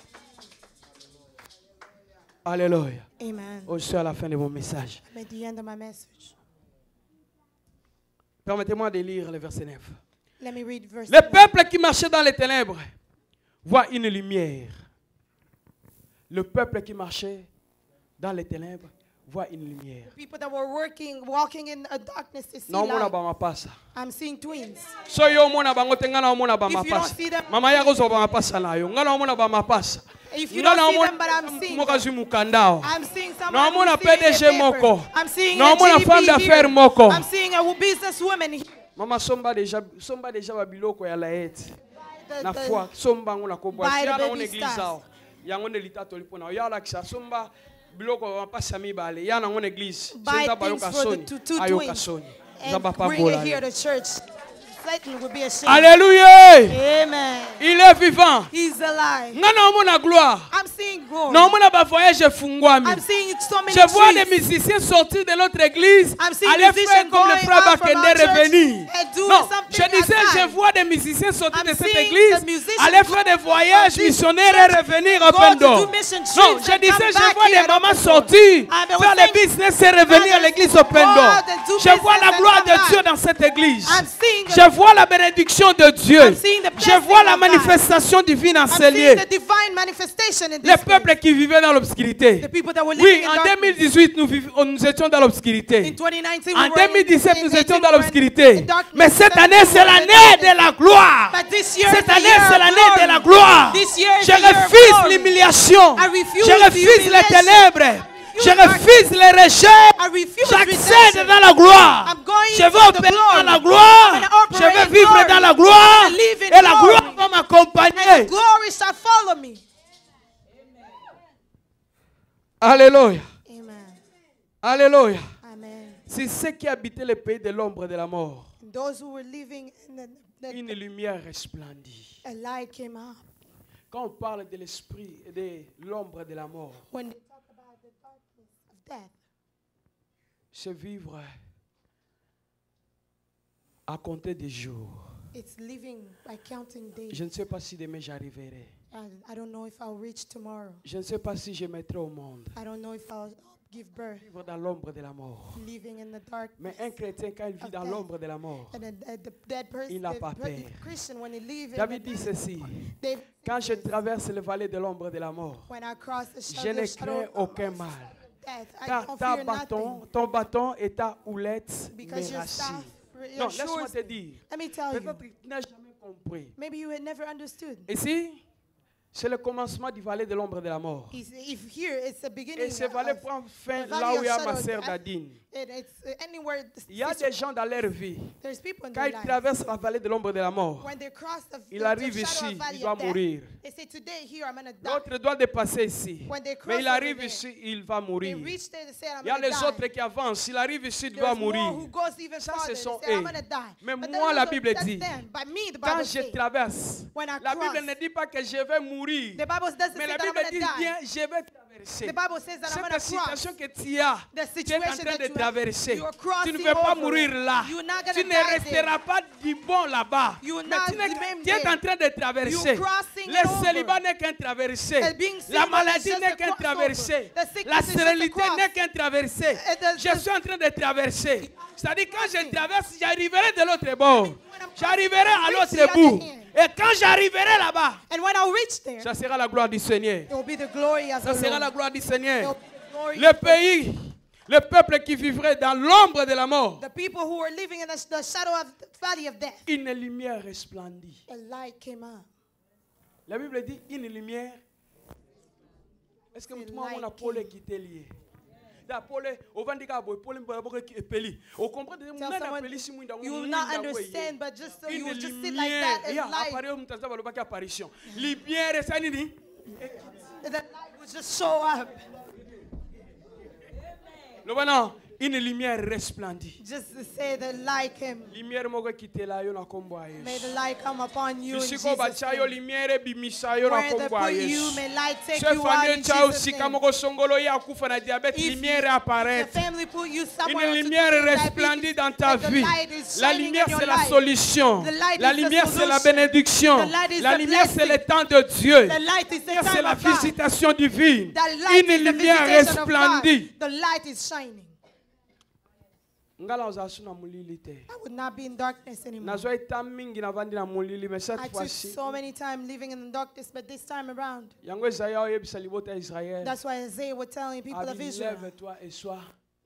Alléluia. Amen. Oh, je suis à la fin de mon message. I'm at the end of my message. Permettez-moi de lire le verset 9. Let me read verse Le 9. peuple qui marchait dans les ténèbres voit une lumière. Le peuple qui marchait dans les ténèbres voit une lumière. People that were walking in a darkness, they see Na omona light. ba mapasa. I'm seeing twins. So yo omona bango te nga na omona ba If you don't mapasa. see them- Mama yako zo ba mapasa na yo. Nga na omona ba mapasa. If you Nga don't na see them, but I'm omona seeing moka them. zwi mukandao. I'm seeing someone Na omona who's seeing PDG a paper. moko. I'm seeing Na a omona GDP femme d'affaires here. moko. I'm seeing a businesswoman here. Mama somba deja ba biloko ya laeti. Na The- foi somba ngo na kobwa. Buy the Ya na baby on église stars. ao. Yango ne litato lipona. Ya la kisa somba biloko ba pasa mibale. Ya na ngo église. Buy Senza ba things yoka for the soni. two Ayoka twins soni. and Zaba pa bring it bola. here to church. Satan will be ashamed. Alléluia. Amen. Il est vivant. He's alive. Nga na omona gloire. I'm seeing glory. Na omona ba voyage fungwami. I'm seeing so many Je vois des trees. musiciens sortir de notre église, I'm seeing aller musicians faire comme le going frère out from Bakende our church revenir. and doing Non, something je disais, outside. je vois des musiciens sortir I'm de cette seeing église, the musicians aller faire des voyages this missionnaires et revenir au go to Pendo. do mission Non, trips je and disais, come je back vois here des at mamans Pendo. sortir, And they faire were les saying, business et revenir à fathers, l'église au Pendo. go out and do Je vois business la and gloire come de back. Dieu dans cette église. I'm seeing the- Je vois la bénédiction de Dieu. I'm seeing the Je vois la blessing of God. manifestation divine en I'm ces seeing lieux. the divine manifestation in Les this place. peuples qui vivaient dans l'obscurité. The people that were Oui, living in en darkness. 2018, nous étions dans l'obscurité. In 2019, En we were in- 2017, in nous étions 18, dans we were in l'obscurité. darkness. Mais cette In année, 17, c'est we were in l'année darkness. de la gloire. But this year Cette is the année, year c'est of l'année de glory. la gloire. This year is Je the year of refuse glory. l'humiliation. I refuse Je refuse les humiliation. ténèbres. Je darkness. refuse les rejets. I refuse J'accède rejection. dans la gloire. I'm going Je vais into the opérer glory. dans la gloire. I'm gonna Je operate vais in vivre glory. dans la gloire. I'm gonna live in Et la glory. gloire va m'accompagner. And the glory shall follow me. Alléluia. Amen. Alléluia. Amen. C'est ceux qui habitaient le pays de l'ombre de la mort. Those who were living in the Une lumière resplendit. a light came up. Quand on parle de l'esprit et de l'ombre de la mort, When they talk about the darkness of death, c'est vivre à compter des jours. it's living by counting days. Je ne sais pas si demain j'arriverai. I don't know if I'll reach tomorrow. Je ne sais pas si je mettrai au monde. I don't know if I'll give birth. Vivre dans l'ombre de la mort. Living in the darkness. Mais un chrétien, quand il vit dans l'ombre de la mort, And the dead person, il n'a pas peur. Christian, when he lives David dit ceci: David quand je traverse le vallée de l'ombre de la mort, when I cross the je ne crains aucun mal. death, I Car don't ta fear bâton, nothing. ton bâton et ta houlette Because me your rassurent. staff Non, laisse-moi reassures te me. dire. Let me tell you, Peut-être que tu n'as jamais compris. maybe you had never understood. Ici, c'est le commencement du vallée de l'ombre de la mort. If here it's the beginning Et ce vallée of prend fin the là valley où il y a of ma shadow sœur of Nadine. it's anywhere. Il y a des gens dans leur vie, There's people in quand their ils lives. traversent la vallée de l'ombre de la mort, When they cross the il arrive shadow ici, of valley il doit of death, mourir. they say today here I'm gonna die. L'autre doit dépasser ici. When they Mais cross il arrive over ici, il va They mourir. reach there, they say I'm Il y a gonna les die. autres qui avancent. Il arrive ici, il doit There's more mourir. who goes even Ça, farther. ce sont They say, I'm eux. gonna die. Mais But moi, then la also, Bible that's dit, them. By me, the Quand Bible je says, traverse, when I la Bible cross, ne dit pas que je vais mourir. the Bible doesn't Mais say la that I'm Bible gonna dit die. bien, je vais traverser. The Bible says that I'm Cette gonna cross. situation que tu as, The tu es en situation train that de you have, traverser. you are Tu crossing ne veux pas over. mourir là. You're not gonna Tu ne die resteras pas du bon là-bas. You're Mais not tu es remembered. en train de traverser. You're crossing Le it over. célibat n'est qu'un traversé. And being La single maladie is just n'est a qu'un crossover. traversé. The sickness La is just a stérilité cross. n'est qu'un traversé. And Je suis en train de traverser. C'est-à-dire quand je traverse, j'arriverai de l'autre bord. J'arriverai à l'autre bout. Et quand j'arriverai là-bas, And when I reach there, ça sera la gloire du Seigneur. it will be the glory of Ça the sera la Lord. gloire du It Seigneur. will be the glory Le of pays, le peuple qui vivrait dans l'ombre de la mort, the people who were living in the shadow of the valley of death. une lumière resplendit. A light came up. La Bible dit une lumière. Est-ce que The tout le monde a light Paul came. qui était lié? Da Paul, au vandika boy, Paul mbaboke qui est peli. Au comprendre de Tell mon someone, appeli si mwinda you will not understand, but just so you will just sit like that and light. Apparaît mutaza balobaki apparition. Lumière ça nini? The light will just show up. Le bana, une lumière resplendit. Just to say the light came. Lumière moko qui était là yo na kombo a May Yesu. the light come upon you in Bisiko Jesus' bacha yo name. lumière bimisa yo na Where they kombo a put you, Yesu. may light take Ce you out famille in chao Jesus' sika name. moko songolo ya kufa na diabète, If lumière the apparaît. family put you somewhere Une to lumière do diabetes, resplendit dans ta the vie. light is La shining lumière, in your c'est la life. solution. The light La is the lumière, c'est la solution. bénédiction. The light is La the lumière, c'est blessing. le temps de Dieu. The light is the C'est time la of God. visitation divine. The light Une is the lumière visitation of God. resplendit. The light is shining. Ngala ozasu na mulili te. I would not be in darkness anymore. Nazo eta mingi na vandi na mulili, mais cette I took fois-ci, so many times living in the darkness, but this time around, yango Isaiah oyebisa libota ya Israël. that's why Isaiah was telling people of Israel, Lève-toi et sois.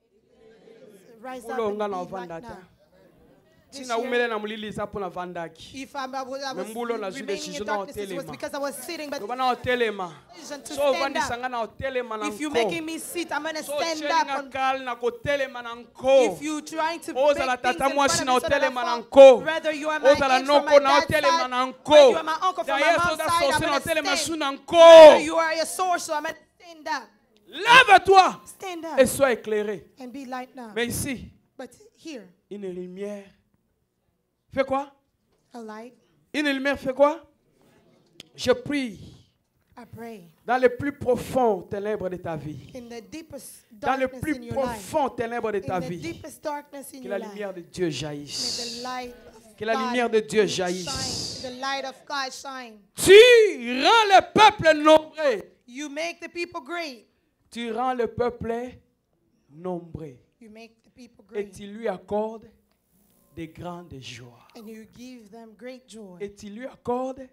rise Ulo up nga and na be like vanda now. ta. This Tina year, umele na mulili eza pona vandaki. if I was Membulo na zwi remaining decision in na darkness, it was otelema. because I was sitting, but Loba na otelema. decision to So stand ovandisa up. nga na otelema na If you're nko. making me sit, I'm going to So stand cheli up. nga And kal na kotelema na nko. if you're trying to Ozala make things tata in mwasi front na of me so that I otelema na fall, nko. whether you are my Ozala aunt from my noko na dad's otelema side, na whether nko. you are my uncle from my D'ailleurs, mom's soda side, I'm sose na going to otelema stand. su na Whether nko. you are a source, so I'm going to stand up. Lève-toi Stand et up sois éclairé. and be light now. Mais ici, But here, une lumière fait quoi? a light, Une lumière fait quoi? Je prie I pray, dans les plus profonds ténèbres de ta vie. in the deepest Dans les darkness plus in your life, profonds ténèbres de ta in the vie. deepest darkness in Que your la life, lumière de Dieu may jaillisse. the light of Que la God lumière de Dieu shine. jaillisse. The light of God shine. Tu rends le peuple nombreux. You make the people great. Tu rends le peuple nombreux. You make the people Et great. tu lui accordes des grandes joies. And you give them great joy. Et tu lui accordes.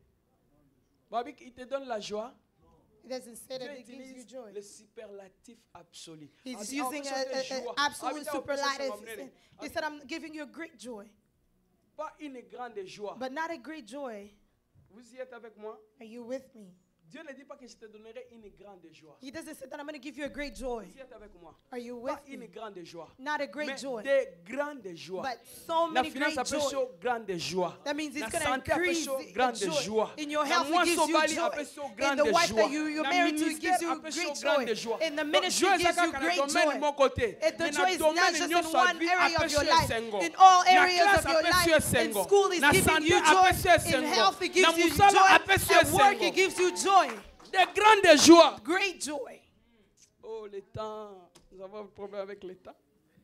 Babi, il te donne la joie. It doesn't say Dieu that it gives you utilise joy. le superlatif absolu. He's Ah, using ah, an joie. absolute Ah, superlative. ah, He said, I'm giving you a great joy. Pas une grande joie. But not a great joy. Vous y êtes avec moi? Are you with me? Dieu ne dit pas que je te donnerai une grande joie. He doesn't say that I'm going to give you a great joy. Si tu es avec moi. Are you Pas with une me? grande joie. Not a great Mais joy, des grandes joies. but so La many finance great appelle joy. ça grande joie. That means La it's going to santé appelle increase ça the grande joy. joie. In your La health, it moisson gives you bali joy. appelle ça In grande the wife joie. that you're La married to, it ministère gives you appelle ça great grande joy. joie. In the Donc, ministry, Dieu it gives est you great domaine joy. de mon côté. And the Mais joy dans is domaine not just union in soit one vie, area of appelle your ça life. sengo. In all La areas classe of your appelle life. ça In sengo. school, it La gives santé you appelle ça joy. In sengo. health, it La gives you moussala joy. appelle ça At work, sengo. it gives you joy. Des grandes joies. Great joy. Oh, le temps. Nous avons un problème avec le temps.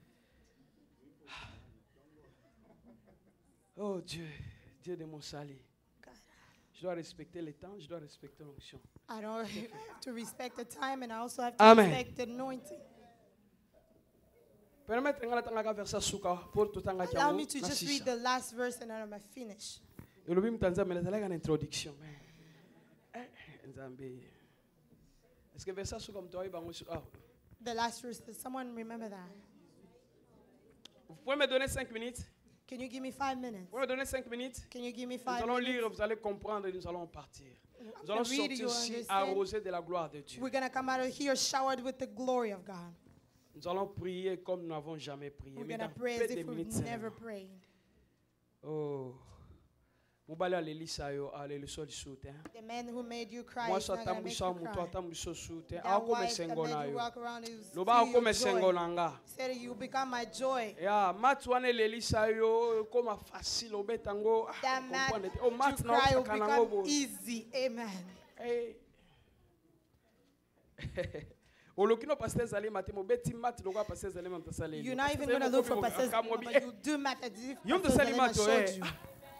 Oh Dieu, Dieu de mon salut. Je dois respecter le temps, je dois respecter l'onction. I don't I have to respect the time, and I also have to Amen. respect the anointing. Permettez nga natanga versa suka pour tout anga Allow kiango me to na just read sisa. the last verse and then I'm going to finish. Elobi mtanza mele zalaka na introduction. Nzambe. Est-ce que versa suka mtoi bango su ah. The last verse, does someone remember that? Vous pouvez me donner 5 minutes? Can you give me 5 minutes? Vous pouvez me donner 5 minutes? Can you give me Nous 5 allons minutes? lire, vous allez comprendre et nous allons partir. Nous I'm allons gonna read, sortir you ici understand? arrosés de la gloire de Dieu. We're going to come out of here showered with the glory of God. Nous allons prier comme nous n'avons jamais prié. We're Mais going dans to pray peu as de if we've minutes never seulement. prayed. Oh. Mobali alelisa yo aleliso lisute. The man who made you cry Moi is so not going to make tambwisa you mutu cry. atambwiso sute. That Ako wife that mesengo na made you yo. walk around is Loba feel ako your mesengo joy. na nga. Said you become my joy. Ya matu wana elelisa yo koma facile obetango. That man comprendre te. Oh to matu na cry will osaka nango become bo. easy. Amen. Eh. Olokino pasteur zali mate mo beti matu lokwa pasteur zali mate sale. You're not even going to look for pastors, but you do matter. Yom to Pastor sali Zalema mato showed eh. you.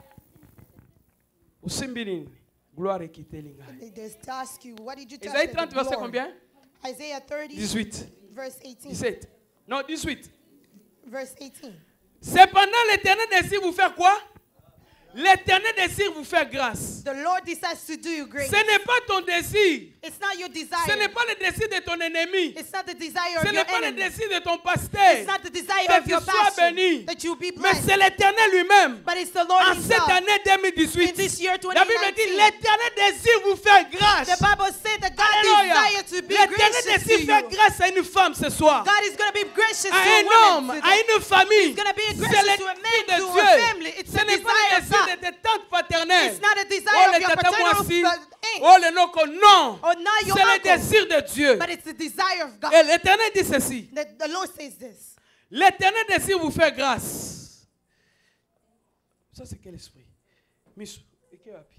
Usimbi nini? Gloire ekiteli ngai. They just ask you, what did you tell Isaïe them? 30 verset combien? Isaiah 30, 18. verse 18. 17. Non, 18. Verse 18. Cependant, l'Éternel désire vous faire quoi? L'Éternel désire vous faire grâce. The Lord decides to do you great. Ce n'est pas ton désir. It's not your Ce desire. n'est pas le désir de ton ennemi. It's not the desire Ce of n'est your pas le enemy. désir de ton pasteur. It's not the desire Que of tu your sois pastor béni. that you be Mais blessed. c'est l'Éternel lui-même. But it's the Lord En cette himself. année 2018, In this year la Bible dit 2019, l'Éternel désire vous faire grâce. the Bible said that God Alléluia. desires to be L'Éternel gracious to désire faire you. grâce à une femme ce soir. God is going to be gracious À to un a homme, woman à today. une famille. He's going to be C'est gracious to a l'esprit man, de to a Dieu. family. It's Ce the n'est pas desire le of désir God. de tes tantes paternelles. It's not a Oh, desire les of your tata paternal moisi. aunt. Oh, les noko. Non. Or not your C'est le uncle. désir de Dieu. But it's the desire of God. Et l'Éternel dit ceci. The Lord says this. L'Éternel désire vous faire grâce. Ça, c'est quel esprit? Miss, et qui est happy?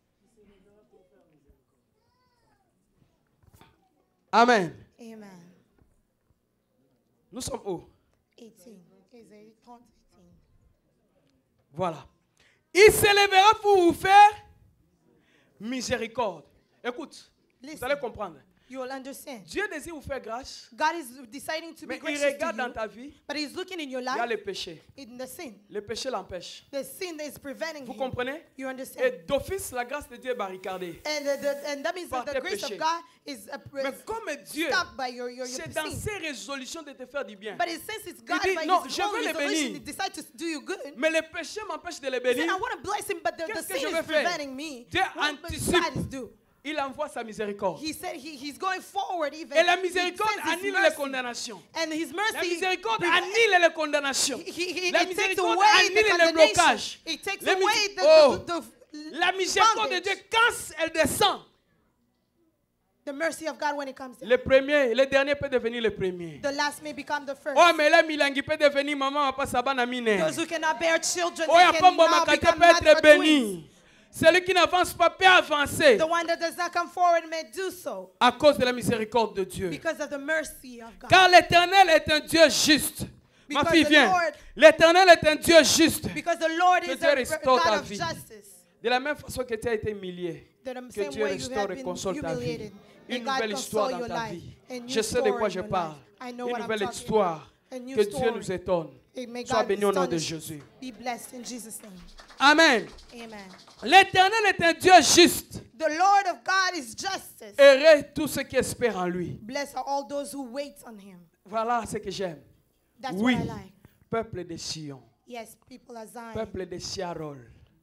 Amen. Amen. Nous sommes où? 18. Isaiah 30, 18. Voilà. Il s'élèvera pour vous faire miséricorde. Écoute, vous Listen. allez comprendre. You will understand. Dieu désire vous faire grâce, God is deciding to be mais il gracious regarde to dans you, ta vie, but He's looking in your il y a life le péché. in the sin. Le péché l'empêche. The sin that is preventing Vous you. comprenez? You Et understand? d'office, la grâce de Dieu est barricadée. And that means Par that tes the grace péchés. of God is Mais comme Dieu, stopped by your c'est dans sin. ses résolutions de te faire du bien. But it says it's God dit, by non, His je own veux le resolution, bénir. He decided to do you good. Mais le péché m'empêche de le He said, bénir. I want to bless him, but the Qu'est-ce que sin je is vais faire? preventing me. Dieu What does anticipe. God do? Il envoie sa miséricorde. He said he's going forward even. Et la He miséricorde sends his annule les mercy. condamnations. And His La mercy miséricorde prevent- annule les condamnations. it La takes miséricorde away annule the les condemnation. blocages. It takes Les away mis- the, Oh. the La miséricorde de bondage. Dieu, quand elle descend, The mercy of God when it comes down. le premier, le dernier peut devenir le premier. The last may become the first. Oh, mais là, Milangi peut devenir maman, papa, sabana mine. Those who cannot bear children, Oh, they ya can pombo now makate become peut être mother twins. béni. Celui qui n'avance pas peut avancer The one that does not come forward may do so à cause de la miséricorde de Dieu. because of the mercy of God. Car l'Éternel est un Dieu juste. Ma Because fille, the viens. Lord- L'Éternel est un Dieu juste. Because the Lord Que is Dieu a restaure ta God of vie. justice. De la même façon que tu as été humilié, That the que same Dieu way you restaure have et been console ta vie. humiliated, Une and God nouvelle histoire console dans your ta life. vie. A new Je sais de story quoi in je your parle. life. I know Une what I'm nouvelle talking histoire. about. A new Que Dieu story. nous étonne. And may Sois God béni au nom de astonish you. Jésus. Be blessed in Jesus' name. Amen. Amen. L'Éternel est un Dieu juste. The Lord of God is justice. Heureux tous ceux qui espèrent en lui. Blessed are all those who wait on Him. Voilà ce que j'aime. That's Oui, what I like. peuple de Sion, Yes, people of Zion, peuple de Siarol,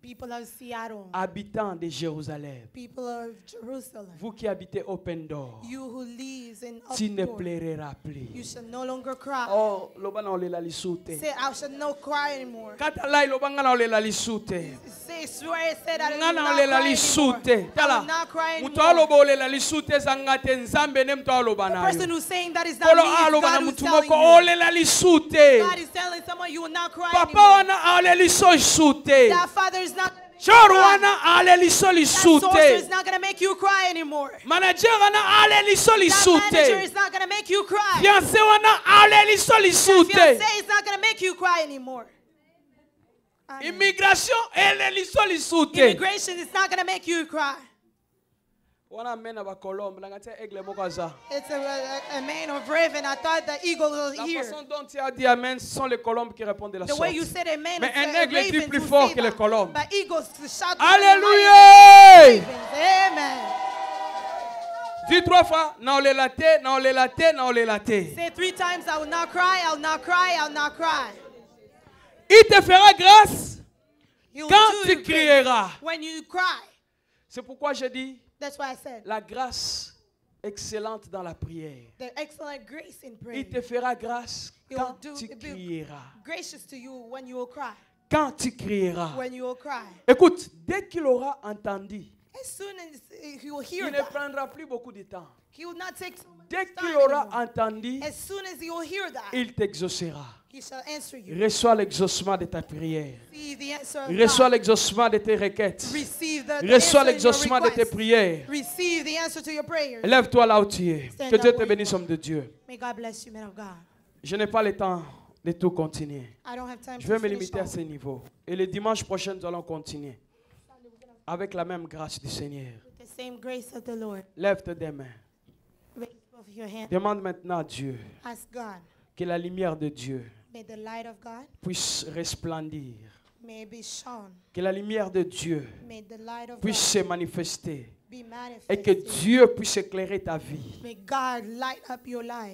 People of Seattle. habitants de Jérusalem, People of Jerusalem. vous qui habitez Open Door, You who lives in tu ne Updoor. pleureras You plus. shall no longer cry. Oh, lobana olela lisute. Say, I shall no cry anymore. Kata lai lobanga na olela lisute. Say, swear, say that I will Ngana not olela cry lisute. anymore. I Tala. will not cry Muto anymore. aloba olela lisute zangate nzambe ne muto aloba The na person yo. who's saying that is not Kolo me, it's aloba God na who's mutu telling moko you. olela lisute. God is telling someone you will not cry Papa anymore. wana aleliso lisute. That father is not going to make you Chor cry. wana aleliso That sorcerer is lisute. not going to make you cry anymore. Manager wana aleliso That manager lisute. is not going to make you cry. Fiancé wana aleliso That lisute. fiancé is not going to make you cry anymore. Amen. Immigration eleliso lisute. Immigration is not going to make you cry. Wana mena ba Colombe na ngate egle moko aza. It's a man of raven. I thought the eagle was La here. façon dont tu as dit amen, ce sont les colombes qui répondent de la The way you sorte. said amen, Mais it's un a aigle est raven plus to fort say que les that. colombes. But eagles to shout. Alléluia! Amen. Dis 3 fois, na ole latte, na ole latte, na ole latte. Say 3 times, I will not cry, I will not cry, I will not cry. Il te fera grâce He will quand do tu it crieras. when you cry. C'est pourquoi je dis That's why I said la grâce excellente dans la prière. the excellent grace in prayer. Il te fera grâce He quand will tu be crieras. gracious to you when you will cry. Quand tu crieras. When you will cry. Écoute, dès qu'il aura entendu, As soon as he will hear il ne that, prendra plus beaucoup de temps. he will not take so much Dès time qu'il aura anymore. entendu, As soon as he will hear that, il t'exaucera. he shall answer you. Reçois l'exaucement de ta prière. Receive the answer of Reçois God. l'exaucement de tes requêtes. Receive the Reçois answer in your l'exaucement de tes request. prières. Receive the answer to your prayers. Lève-toi là où tu es. Stand Que Dieu up te where bénisse, you are. homme de Dieu. May God bless you, man of God. Je n'ai pas le temps de tout continuer. I don't have time Je to vais me finish limiter à all. ce niveau. Et le dimanche prochain, nous allons continuer. Avec la même grâce du Seigneur. With the same grace of the Lord. Lève tes mains. Raise both your hands. Demande maintenant à Dieu Ask God. que la lumière de Dieu May the light of God puisse resplendir. may be shown. Que la lumière de Dieu May the light of puisse God se manifester. be Et que manifested. Dieu puisse éclairer ta vie. May God light up your life.